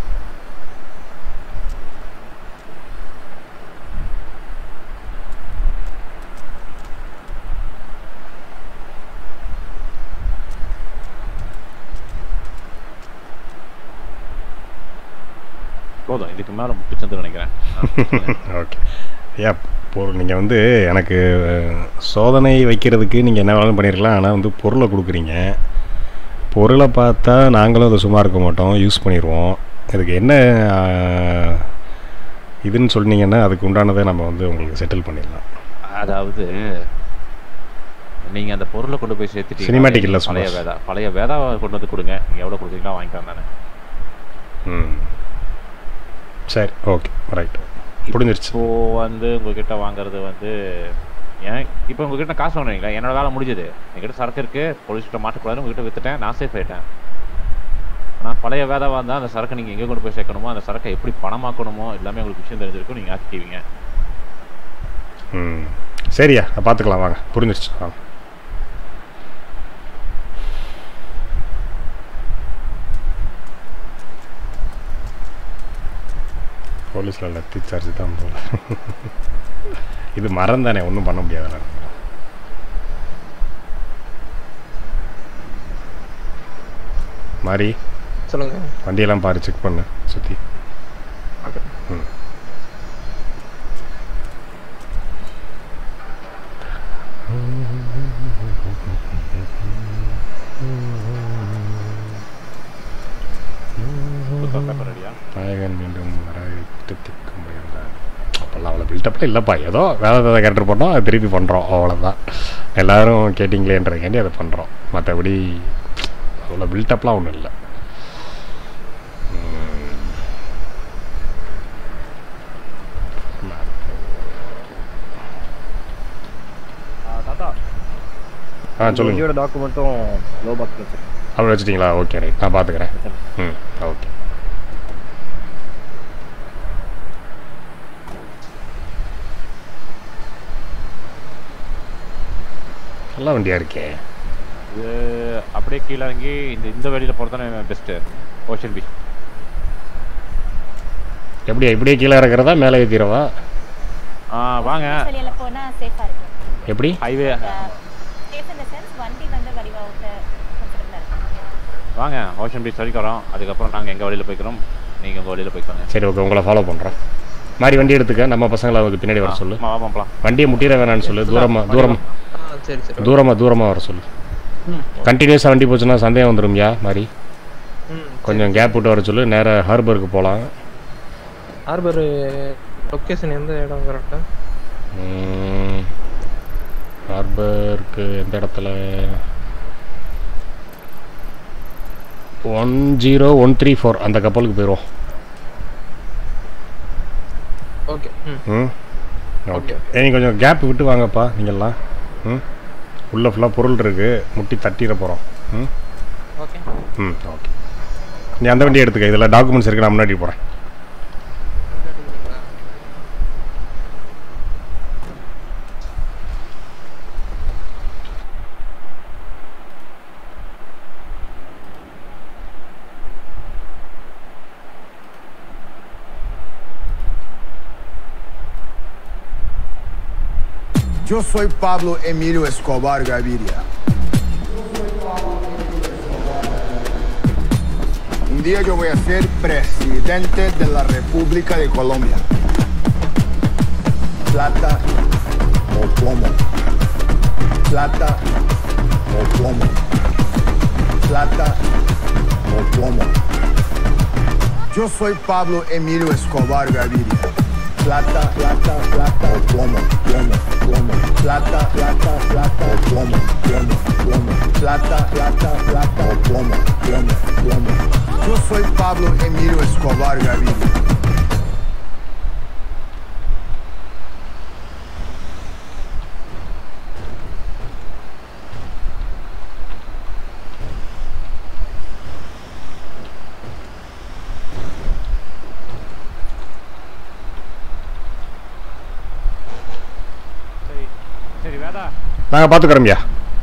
போதும், இதுக்கு மேலே முட்டுச்சந்து நினைக்கிறேன். ஓகே ஐயா, பொருள் நீங்கள் வந்து எனக்கு சோதனை வைக்கிறதுக்கு நீங்கள் என்ன வேணாலும் பண்ணியிருக்கலாம். ஆனால் வந்து பொருளை கொடுக்குறீங்க. பொருளை பார்த்தா நாங்களும் அதை சும்மா இருக்க மாட்டோம், யூஸ் பண்ணிடுவோம். இதுக்கு என்ன இதுன்னு சொன்னீங்கன்னா அதுக்கு உண்டானதை நம்ம வந்து உங்களுக்கு செட்டில் பண்ணிடலாம். அதாவது நீங்கள் அந்த பொருளை கொண்டு போய் சேர்த்துட்டு சினிமாட்டிக் இல்லை, பழைய வேதா பழைய வேதாவை கொண்டு வந்து கொடுங்க. நீங்கள் எவ்வளோ கொடுக்குறீங்களோ வாங்கிக்கலாம் தானே. ம் சரி ஓகே ரைட் புரிஞ்சிருச்சு. இப்போது வந்து உங்ககிட்ட வாங்குறது வந்து ஏன் இப்போ உங்ககிட்ட காசு வாங்குறீங்களா? என்னோட வேலை முடிஞ்சது. என்கிட்ட சரக்கு இருக்குது, போலீஸ்கிட்ட மாட்டக்கூடாது, உங்ககிட்ட விற்றுட்டேன், நான் சேஃப் ஆகிட்டேன். ஆனால் பழைய வேதாவாக இருந்தால் அந்த சரக்கு நீங்கள் எங்கே கொண்டு போய் சேர்க்கணுமோ, அந்த சரக்கை எப்படி பணமாக்கணுமோ எல்லாமே உங்களுக்கு விஷயம் தெரிஞ்சிருக்கும். நீங்கள் ஆக்கிக்குவீங்க. ம் சரியா, பார்த்துக்கலாம் வாங்க, புரிஞ்சிருச்சு வாங்க. போலீஸில் லத்தி சார்ஜ் தான் போல. இது மரம் தானே, ஒன்றும் பண்ண முடியாது. மாதிரி சொல்லுங்க. வண்டியெல்லாம் பாரு, செக் பண்ணு சுற்றி. ம் நாயகன் மீண்டும் வர திக்க முடியாது. அப்போல்லாம் அவ்வளோ பில்டப்லாம் இல்லைப்பா. ஏதோ வேலை ஏதாவது கேரக்டர் பண்ணோம், அதை திருப்பி பண்ணுறோம், அவ்வளோதான். எல்லோரும் கேட்டிங்களேன்றதுக்காண்டி அதை பண்ணுறோம். மற்றபடி அவ்வளோ பில்டப்லாம் ஒன்றும் இல்லை. தாத்தா ஆ சொல்லுங்கள். இதோட டாக்குமெண்ட்டும் லோ பாக்ஸ் வச்சுருக்கேன். அப்படி வச்சுட்டிங்களா? ஓகே ரைட், நான் பார்த்துக்கிறேன். ம் ஓகே. நல்ல வண்டியாக இருக்கே இது. அப்படியே கீழே இறங்கி இந்த இந்த வழியில் போகிறது தானே பெஸ்ட்டு. ஓஷன் பீச் எப்படி இப்படியே கீழே இறக்குறதா மேலே ஏற்றிடவா? ஆ வாங்க. வெளியில போனா சேஃபா இருக்கும். எப்படி highway safe in the sense வண்டி வந்து வடிவா விட்டு கம்ஃபர்ட்டபிளா இருக்கும். வாங்க, ஓஷன் பீச் வரைக்கும் வரோம். அதுக்கப்புறம் நாங்கள் எங்கள் வழியில் போய்க்கிறோம், நீங்கள் உங்கள் வழியில் போய்க்கோங்க. சரி ஓகே, உங்களை ஃபாலோ பண்ணுறேன். மாதிரி வண்டி எடுத்துக்க, நம்ம பசங்களை அதுக்கு பின்னாடி வர சொல்லு. வாங்கலாம். வண்டியை முட்டிட வேணான்னு சொல்லு. தூரமாக தூரம் சரி சரி தூரமாக தூரமாக வர சொல்லு. கண்டினியூஸாக வண்டி போச்சுன்னா சந்தேகம் வந்துடும்யா. மாதிரி கொஞ்சம் கேப் விட்டு வர சொல்லு. நேராக ஹார்பருக்கு போகலாம். ஹார்பர் லொக்கேஷன் எந்த இடம் கரெக்டாக? ஹார்பருக்கு எந்த இடத்துல? One zero one three four அந்த கப்பலுக்கு போயிடுவோம். ஓகே. ம் ஓகே. நீங்கள் கொஞ்சம் கேப் விட்டு வாங்கப்பா நீங்கள்லாம். ம் உள்ளே ஃபுல்லாக பொருள் இருக்குது, முட்டி தட்டிட போகிறோம். ம் ஓகே. ம் ஓகே. நீ அந்த வண்டியை எடுத்துக்க, இதில் டாக்குமெண்ட்ஸ் இருக்குது, நான் முன்னாடி போகிறேன். Yo soy Pablo Emilio Escobar Gaviria. Un día yo voy a ser presidente de la República de Colombia. Plata o plomo. Plata o plomo. Plata o plomo. Yo soy Pablo Emilio Escobar Gaviria. Plata, plata, plata o plomo, plomo, plomo. Plata, plata, plata o plomo, plomo, plomo. Plata, plata, plata o plomo, plomo, plomo. Yo soy Pablo Emilio Escobar Gaviria. நாங்கள் பார்த்துக்கிறோம்யா.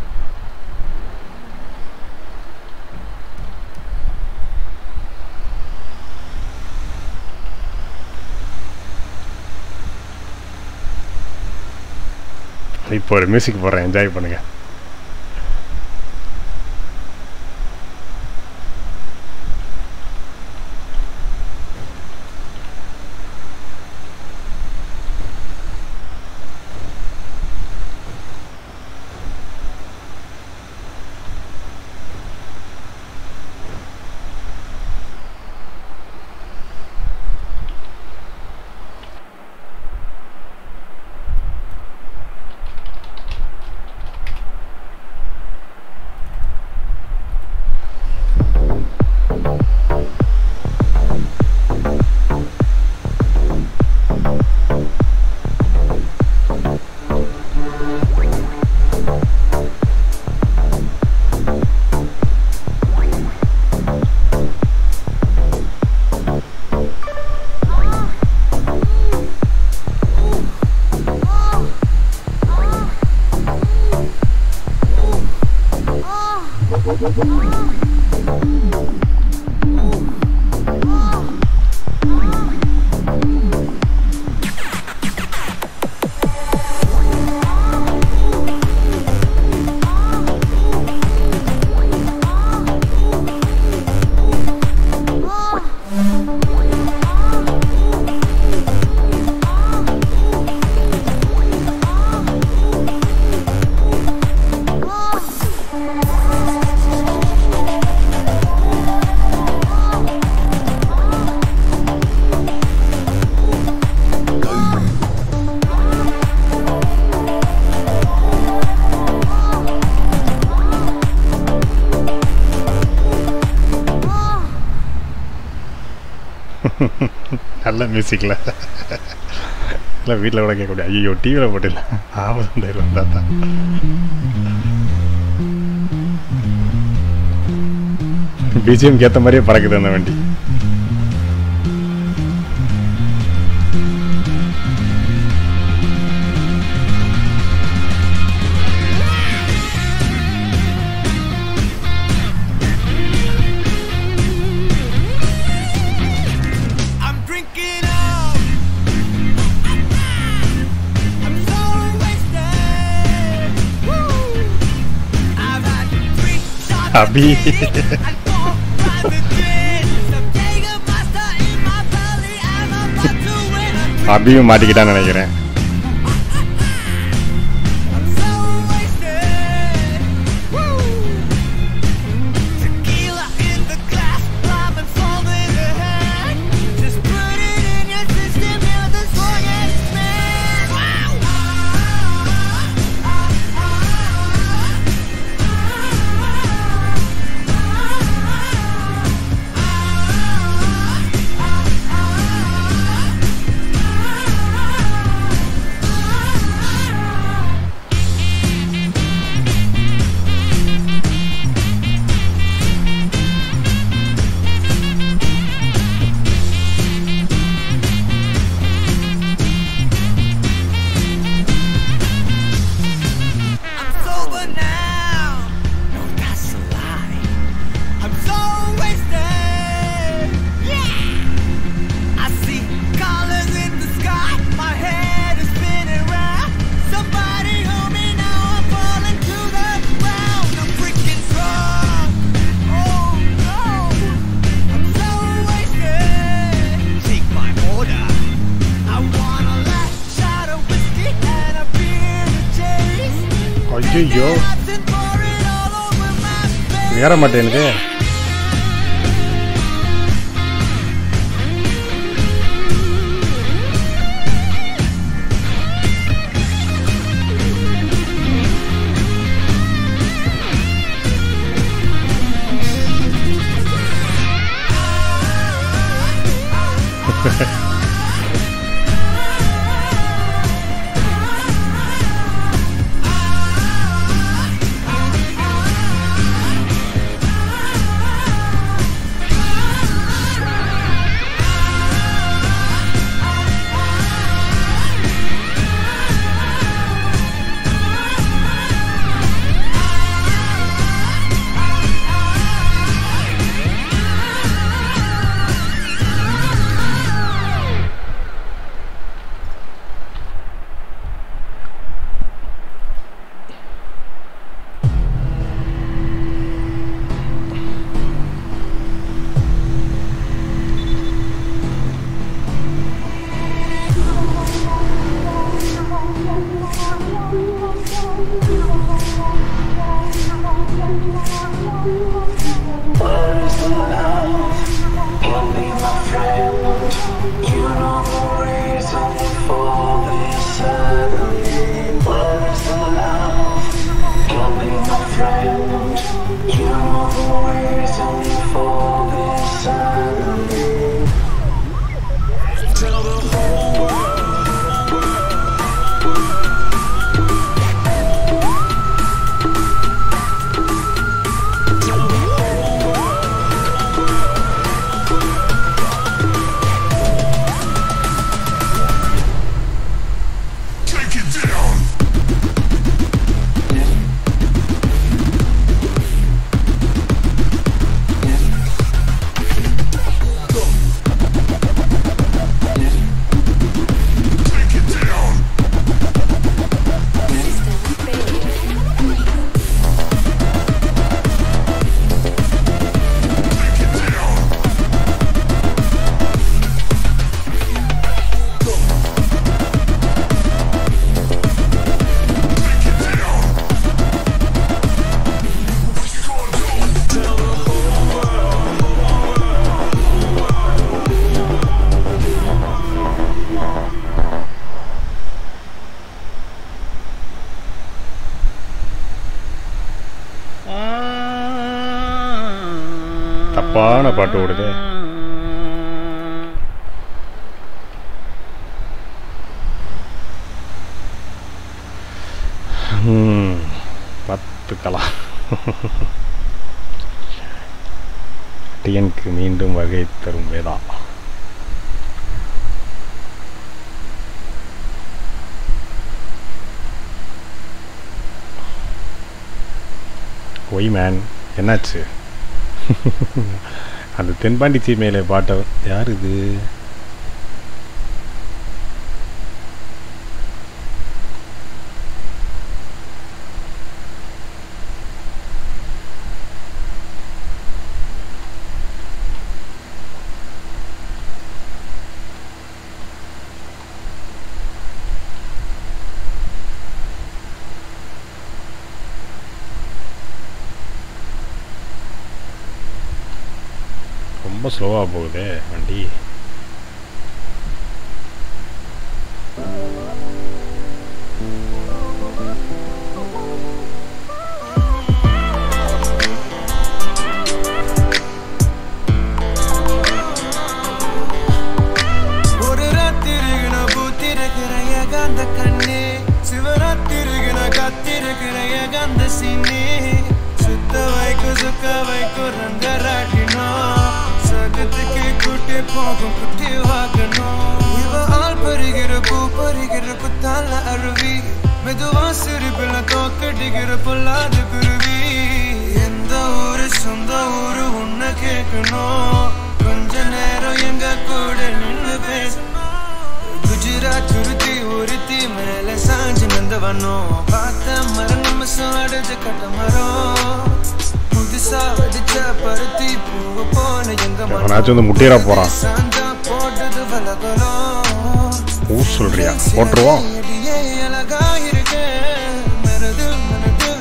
இப்போ ஒரு music போடுறேன், enjoy பண்ணுங்க. நல்ல மியூசிக்கில் இல்லை, வீட்டில் கூட கேட்க முடியாது. ஐயோ, டிவியில் போட்டில்ல, ஆபத்தாயிரம் தாத்தா. பிஜிஎம்க்கு ஏற்ற மாதிரியே பறக்குது அந்த வண்டி. அபி அபியும் மாட்டிக்கிட்டான்னு நினைக்கிறேன். ஐயோ ஏற மாட்டேனுது. தப்பான பாட்டு ஓடுது. பார்த்துக்கலாம். டிஎனுக்கு மீண்டும் வகை தரும் வேதா. ஒய் மேன் என்னாச்சு? அந்த தென்பாண்டி சீமையில பாட்ட யார் இது? ரொம்ப ஸ்லோவாக போகுது வண்டி. ஒரு ராத்திருகின பூத்திருக்கிற ஏகாந்த கண்ணே, சிவராத்திருகின காத்திருக்கிற ஏகாந்த சீனே, சுத்த வைக்கு சுக்க வைக்கு ரங்கராட்டினோ, சகத்துக்கு கூட்டி போகும் குட்டி வாகனம். இவ ஆள் பறிகிற பூ பறிகிற புத்தால அருவி, மெதுவா சிரிப்பில தோக்கடிக்கிற பொல்லாத குருவி. எந்த ஊரு சொந்த ஊரு உன்னை கேட்கணும், கொஞ்ச நேரம் எங்க கூட நின்று பேசணும். குஜராத் சுருத்தி உருத்தி மேல சாஞ்சு நந்தவனோ, பார்த்த மரம் நிமிஷம் அடைஞ்ச கட்ட மரம். புதுசா வெடிச்ச பருத்தி பூவ போன எங்க வந்து முட்டியரா போறான். சாந்தா போட்டது வலகலம். ஊ சொல்றியா? போட்டுருவோம். அழகா இருக்கேன் மரது மனது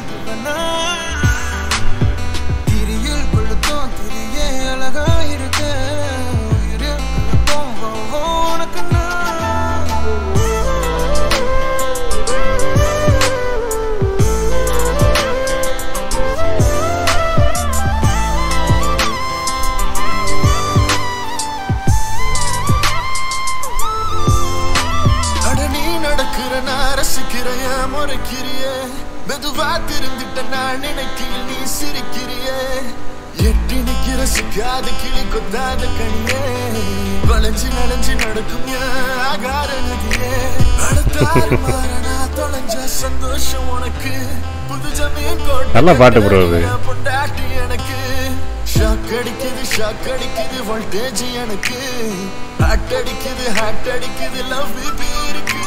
முறைக்கிறியே மெதுவா திருந்திட்ட நான் நினைக்கையில் நீ சிரிக்கிறியே எட்டி நிக்கிற சிக்காத கிளி கொத்தாத கனியே வளைஞ்சு நனைஞ்சு நடக்கும் ஆகார நதியே அடுத்தாறு மாறனா தொலைஞ்ச சந்தோஷம் உனக்கு புது ஜமீன் நல்ல பாட்டு ப்ரோ அது. பொண்டாட்டி எனக்கு ஷாக் அடிக்குது ஷாக் அடிக்குது வோல்டேஜ் எனக்கு ஹார்ட் அடிக்குது ஹார்ட் அடிக்குது லவ் பேபி இருக்கு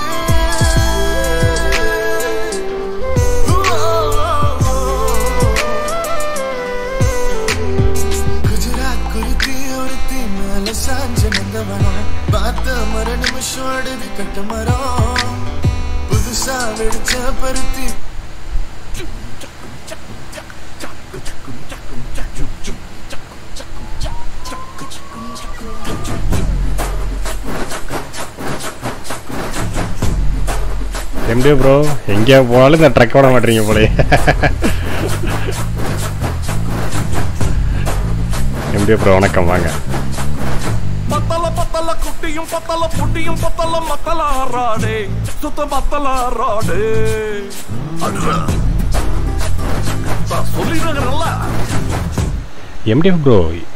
குஜராத் குருத்தி ஒருத்தி மேல சாஞ்ச நந்தவனம் பார்த்த மர நிமிஷம் அடுது கட்ட மரம் புதுசா வெடிச்ச பருத்தி எம்டி ப்ரோ எங்கேயா போனாலும் இந்த ட்ரக் விட மாட்டீங்க போலே. எம்டி ப்ரோ வணக்கம் வாங்க. பத்தல பத்தல குட்டியும் பத்தல புட்டியும் பத்தல மத்தல ஆறாடே சுத்த மத்தல ஆறாடே சொல்லிடுறல. எம்டி ப்ரோ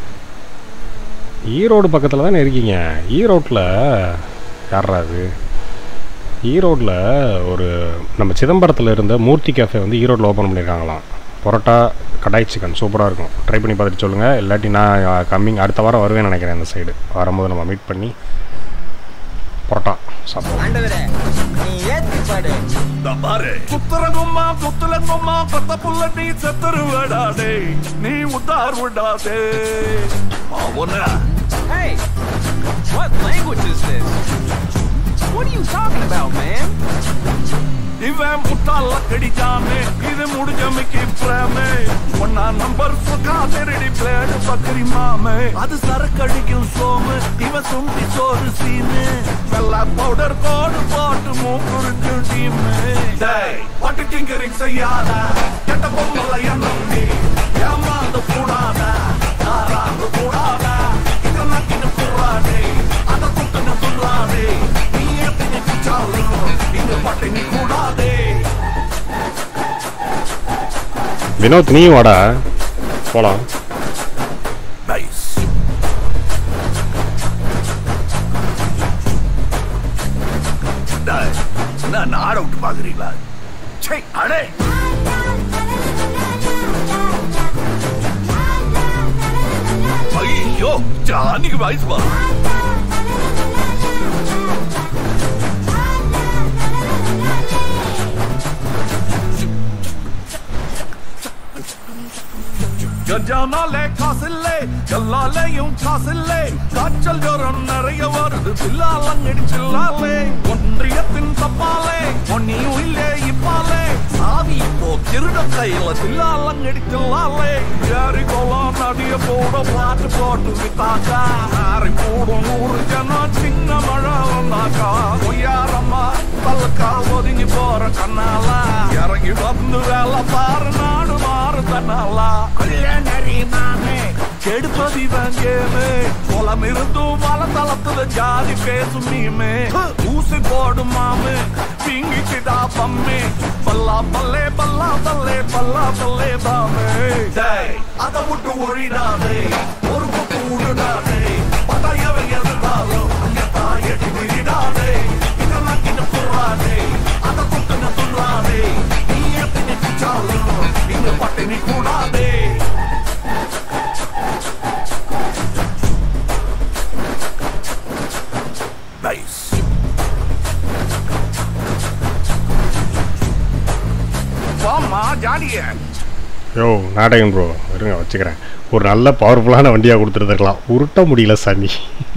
ஈரோடு பக்கத்தில் தானே இருக்கீங்க. ஈரோட்டில் யாரா அது? ஈரோட்டில் ஒரு நம்ம சிதம்பரத்தில் இருந்த மூர்த்தி கேஃபே வந்து ஈரோட்டில் ஓப்பன் பண்ணியிருக்காங்களாம். பரோட்டா கடாய் சிக்கன் சூப்பராக இருக்கும். ட்ரை பண்ணி பார்த்துட்டு சொல்லுங்கள். இல்லாட்டி நான் கம்மிங் அடுத்த வாரம் வருவேன்னு நினைக்கிறேன். அந்த சைடு வரும்போது நம்ம மீட் பண்ணி பரோட்டா சாப்பிடுவோம். புத்தரங்கும்மா புத்தலங்கும்மா பத்த புள்ள நீ செத்துரு விடாதே நீ உத்தார் விடாதே. Hey, what language is this? What are you talking about, man? இவன் முட்டாள கடிச்சானே இது முடிஞ்சமைக்கு பிரேமே ஒன்னா நம்பர் சுகா தெரடி பிளேடு பக்கரி மாமே அது சரக்கடிக்கும் சோமு இவன் சுண்டி சோறு சீனு வெள்ளா பவுடர் கோடு போட்டு மூக்குறிஞ்சு டீமு. டேய் பட்டு டிங்கரிங் செய்யாத கெட்ட பொம்மல எண்ணம் நீ ஏமாந்து கூடாத ஆறாந்து கூடாத இதை நக்கிட்டு கூடாதே அதை குட்டுன்னு துள்ளாதே நீ எப்படி குச்சாலும் இங்க பட்டு நீ கூடாதே. வினோத் நீ வாடா போலாம். நைஸ். நான் ஆட விட்டு பாக்குறீங்களா? சே அடே ஐயோ ஜானிக்கு வாய்ஸ் பா. கஜானாலே காசில்லே கல்லாலேயும் காசில்லே காய்ச்சல் ஜோரம் நிறைய வருது பில்லாலங்கடிச்சில்லாலே ஒன்றியத்தின் தப்பாலே ஒன்னியும் இல்லே இப்பாலே சாவி இப்போ திருட கையில பில்லாலங்கடிச்சில்லாலே ஏறி கோலம் நடிய போட பாட்டு போட்டு வித்தாக்கா ஆறி போடும் நூறு ஜனம் சின்ன மழை வந்தாக்கா ஒய்யாரம்மா பல்லக்கா ஒதுங்கி போற கண்ணாலா இறங்கி வந்து வேலை பாரு நாடு மாறு தன்னாலா. கெடுப்பது இவங்கேமே குளம் இருந்தும் வளத்தளத்துல ஜாதி பேசும் நீமே ஊசி போடும் மாமே பிங்கிச்சுதா பம்மே பல்லா பல்லே பல்லா பல்லே பல்லா பல்லே பாமே. அதை விட்டு ஒழிடாதே ஒரு பக்கம் விடுடாதே பத்தாயவை எதிர்த்தாலும் அங்க தாயடி விடாதே இதெல்லாம் கிட்ட போறாதே அதை குட்டுன்னு துள்ளாதே நீ எப்படி குச்சாலும் இங்க பட்டினி கூடாதே. யோ நாடகம் ப்ரோ இருங்க வச்சுக்கிறேன். ஒரு நல்ல பவர்ஃபுல்லான வண்டியாக கொடுத்துருந்துருக்கலாம். உருட்ட முடியல சாமி.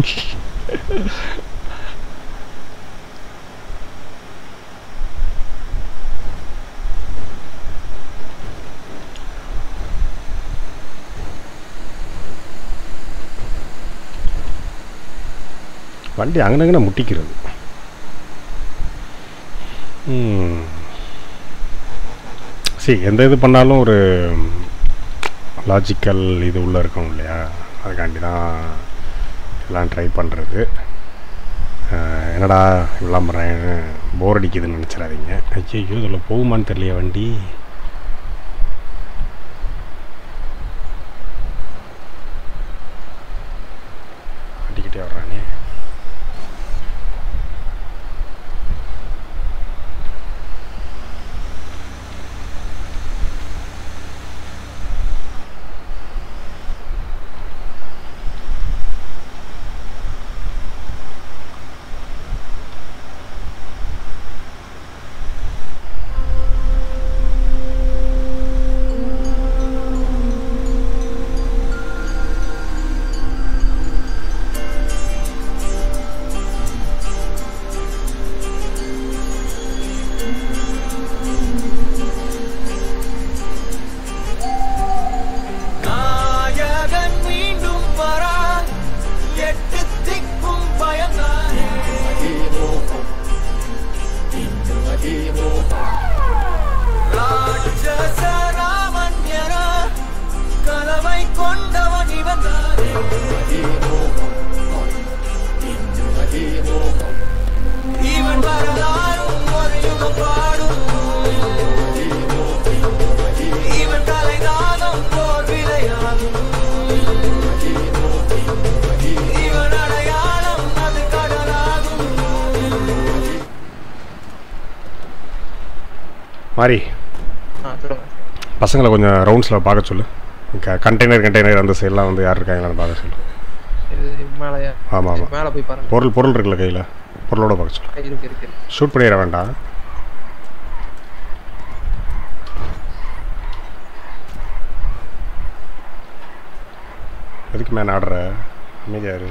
வண்டி அங்கனங்கன முட்டிக்கிறது. சரி எந்த இது பண்ணாலும் ஒரு லாஜிக்கல் இது உள்ளே இருக்கும் இல்லையா? அதுக்காண்டி தான் எல்லாம் ட்ரை பண்ணுறது. என்னடா விளம்பரம் போர் அடிக்குதுன்னு நினச்சிடாதீங்க. ஐயோ இதில் போகுமான்னு தெரியலையா வண்டி. அடிக்கிட்டே வர்றானே. மாறி பசங்களை கொஞ்சம் ரவுண்ட்ஸில் பார்க்க சொல்லு. கண்டெய்னர் கண்டெய்னர் அந்த சைட்லாம் வந்து யார் இருக்காங்களான்னு பார்க்க சொல்லு. ஆமாம் ஆமாம் மேலே போய் பாருங்க. பொருள் பொருள் இருக்குல்ல கையில், பொருளோட பார்க்க சொல்லு. ஷூட் பண்ணிட வேண்டாம். எதுக்கு மேன் ஆடுற? அமைதியாரு.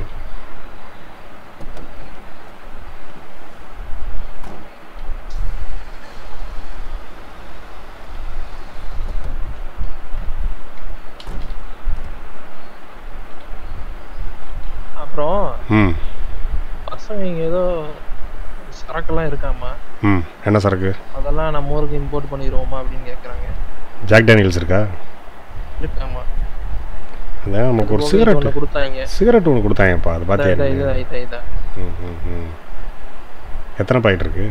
அப்புறம் பசங்க இங்க ஏதோ சரக்குலாம் இருக்காமா. ம் என்ன சரக்கு? அதெல்லாம் நம்ம ஊருக்கு இம்போர்ட் பண்ணிடுவோமா அப்படின்னு கேட்குறாங்க. ஜாக் டேனியல்ஸ் இருக்கா? இருக்காமா. அதான் நமக்கு ஒரு சிகரெட் கொடுத்தாங்க. சிகரெட் ஒன்று கொடுத்தாங்கப்பா. அது பார்த்தியா? ம் ம் ம் எத்தனை பாக்கெட் இருக்கு?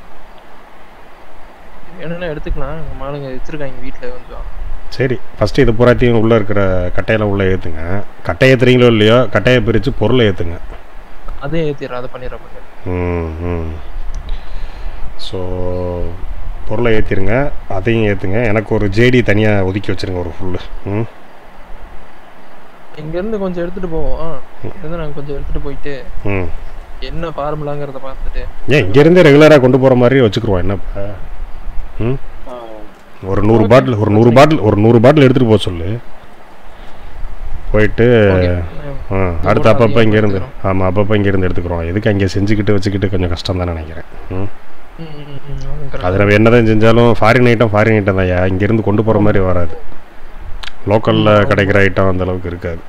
என்னென்ன எடுத்துக்கலாம். நம்ம ஆளுங்க வச்சுருக்காங்க வீட்டில் கொஞ்சம். சரி ஃபஸ்ட்டு இது பூராத்தையும் உள்ளே இருக்கிற கட்டையெல்லாம் உள்ளே ஏற்றுங்க. கட்டை ஏற்றுறீங்களோ இல்லையோ கட்டையை பிரித்து பொருளை ஏற்றுங்க. அதே ஏற்றிடுறேன். அதை பண்ணிடுறேன். ம் ம் ஸோ பொருளை ஏற்றிருங்க, அதையும் ஏற்றுங்க. எனக்கு ஒரு ஜேடி தனியாக ஒதுக்கி வச்சுருங்க ஒரு ஃபுல்லு. ம் இங்கேருந்து கொஞ்சம் எடுத்துகிட்டு போவோம். இங்கேருந்து நாங்கள் கொஞ்சம் எடுத்துகிட்டு போயிட்டு ம் என்ன ஃபார்முலாங்கிறத பார்த்துட்டு ஏன் இங்கேருந்தே ரெகுலராக கொண்டு போகிற மாதிரி வச்சுக்குருவோம். என்னப்பா ம் ஒரு நூறு பாட்டில் ஒரு நூறு பாட்டில் ஒரு நூறு பாட்டில் எடுத்துகிட்டு போக சொல்லு. போயிட்டு ஆ அடுத்து அப்பப்போ இங்கேருந்து ஆமாம் அப்பப்போ இங்கேருந்து எடுத்துக்கிறோம். எதுக்கு அங்கே செஞ்சுக்கிட்டு வச்சுக்கிட்டு கொஞ்சம் கஷ்டம் தான் நினைக்கிறேன். ம் அது நம்ம என்ன தான் செஞ்சாலும் ஃபாரின் ஐட்டம் ஃபாரின் ஐட்டம் தான். இங்கேருந்து கொண்டு போகிற மாதிரி வராது. லோக்கலில் கிடைக்கிற ஐட்டம் அந்த அளவுக்கு இருக்காது.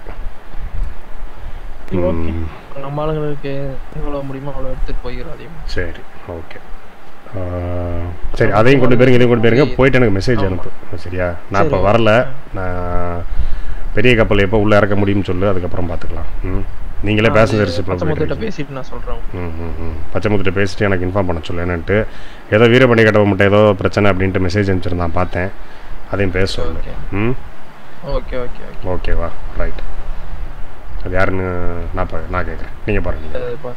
நம்ம ஆளுங்களுக்கு எவ்வளோ முடியுமோ அவ்வளோ எடுத்துகிட்டு போயிடும். சரி ஓகே சரி அதையும் கொண்டு போயிருங்க இதையும் கொண்டு போயிருங்க. போயிட்டு எனக்கு மெசேஜ் அனுப்பு சரியா? நான் இப்போ வரல. நான் பெரிய கப்பல் எப்போ உள்ளே இறக்க முடியும்னு சொல்லு. அதுக்கப்புறம் பார்த்துக்கலாம். ம் நீங்களே பேசஞ்சர் ஷிப்பில் பேசிட்டு நான் சொல்கிறேன். ம் ம் ம் பச்சை முத்துட்டு பேசிட்டு எனக்கு இன்ஃபார்ம் பண்ண சொல்லு. என்னன்ட்டு ஏதோ வீரபாண்டி கட்டவை மட்டும் ஏதோ பிரச்சனை அப்படின்ட்டு மெசேஜ் அனுப்பிச்சிருந்தான் பார்த்தேன். அதையும் பேச சொல்லு. ம் ஓகே ஓகே ஓகேவா ரைட். அது யாருன்னு நான் நான் கேட்குறேன். நீங்கள் பாருங்கள்.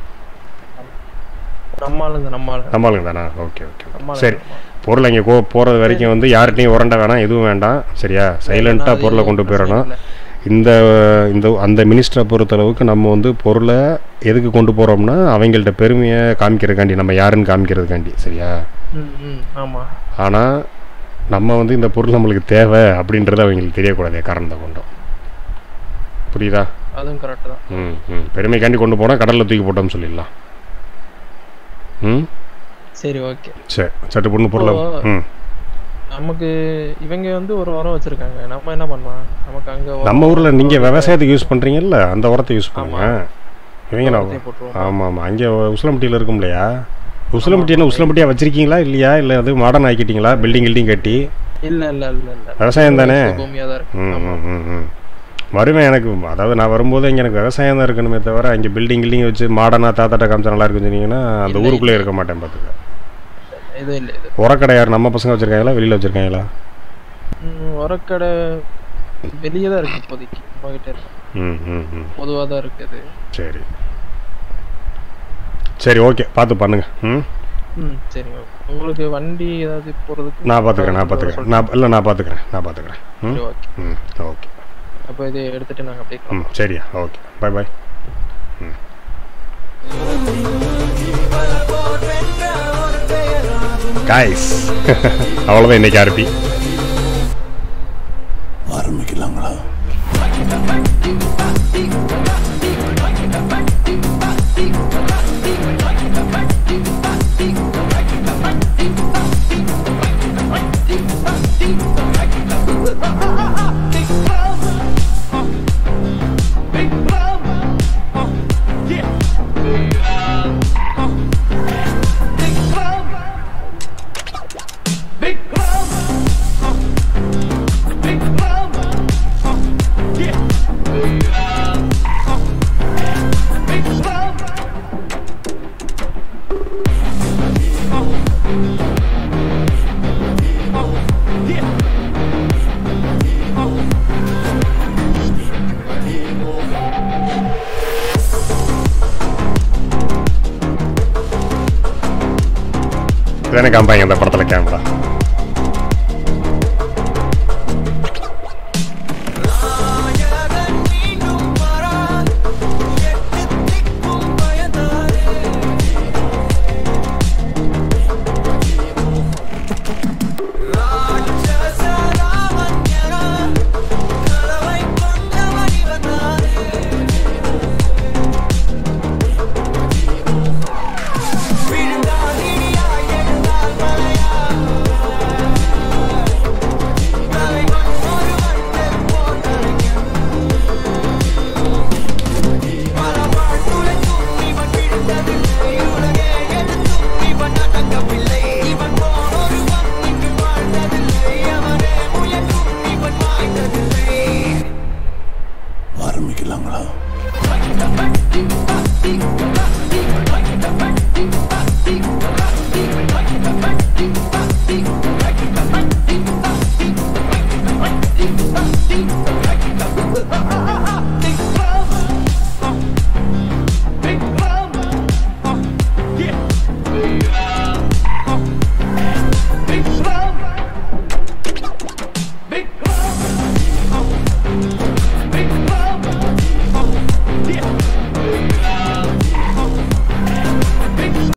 நம்மளுங்க நம்மளுங்க நம்மளுங்க தானா? ஓகே ஓகே சரி. பொருள் அங்கே கோ போகிறது வரைக்கும் வந்து யார்கிட்டையும் உரண்ட வேணாம், எதுவும் வேண்டாம் சரியா? சைலண்ட்டாக பொருளை கொண்டு போயிடணும். இந்த இந்த அந்த மினிஸ்டரை பொறுத்தளவுக்கு நம்ம வந்து பொருளை எதுக்கு கொண்டு போகிறோம்னா அவங்கள்ட்ட பெருமையை காமிக்கிறதுக்காண்டி, நம்ம யாருன்னு காமிக்கிறதுக்காண்டி சரியா? ஆமாம். ஆனால் நம்ம வந்து இந்த பொருள் நம்மளுக்கு தேவை அப்படின்றது அவங்களுக்கு தெரியக்கூடாது காரணத்தை கொண்டோம். புரியுதா? அதுவும் கரெக்டு தான். ம் ம் பெருமைக்காண்டி கொண்டு போனால் கடலில் தூக்கி போட்டோம்னு சொல்லிடலாம். ம் சரி ஓகே சரி சட்டு பொண்ணு பொருளை ம் நமக்கு இவங்க வந்து ஒரு உரம் வச்சுருக்காங்க. நம்ம என்ன பண்ணலாம்? நமக்கு அங்கே நம்ம ஊரில் நீங்கள் விவசாயத்துக்கு யூஸ் பண்ணுறீங்கல்ல அந்த உரத்தை யூஸ் பண்ணுங்க. இவங்க நான் ஆமாம் ஆமாம் அங்கே உசிலம்பட்டியில் இருக்கும் இல்லையா? உசிலம்பட்டினா உசிலம்பட்டியாக வச்சுருக்கீங்களா இல்லையா? இல்லை அது மாடர்ன் ஆக்கிட்டீங்களா? பில்டிங் கில்டிங் கட்டி? இல்லை இல்லை இல்லை இல்லை விவசாயம் தானே. பூமியாக தான் இருக்கு. ம் ம் ம் வருவேன். எனக்கு அதாவது நான் வரும்போது இங்கே எனக்கு விவசாயம் தான் இருக்கணுமே தவிர இங்கே பில்டிங் கில்டிங் வச்சு மாடர்னாக தாத்தாட்ட காமிச்சா நல்லா இருக்குன்னு சொன்னீங்கன்னா அந்த ஊருக்குள்ளே இருக்க மாட்டேன் பார்த்துக்க. இது இல்லை இது உரக்கடை யார் நம்ம பசங்க வச்சுருக்காங்களா வெளியில் வச்சுருக்காங்களா? உரக்கடை வெளியே தான் இருக்குது இப்போதைக்கு நம்மகிட்ட இருக்கு. ம் ம் ம் பொதுவாக தான் இருக்குது. சரி சரி ஓகே பார்த்து பண்ணுங்க. ம் ம் சரி ஓகே. உங்களுக்கு வண்டி ஏதாவது போகிறதுக்கு நான் பார்த்துக்கிறேன் நான் பார்த்துக்கிறேன் நான் இல்லை நான் பார்த்துக்கிறேன் நான் பார்த்துக்கிறேன். ம் ஓகே ம் ஓகே. அப்போ இதை எடுத்துகிட்டு நாங்கள் அப்படியே ம் சரியா ஓகே பாய் பாய். ம் காய்ஸ் அவ்வளோதான் இன்னைக்கு ஆர்பி. ஆரம்பிக்கலாங்களா? இதானே காமிப்பாங்க அந்த படத்தில் கேமரா. ஆரம்பிக்கலாங்களா?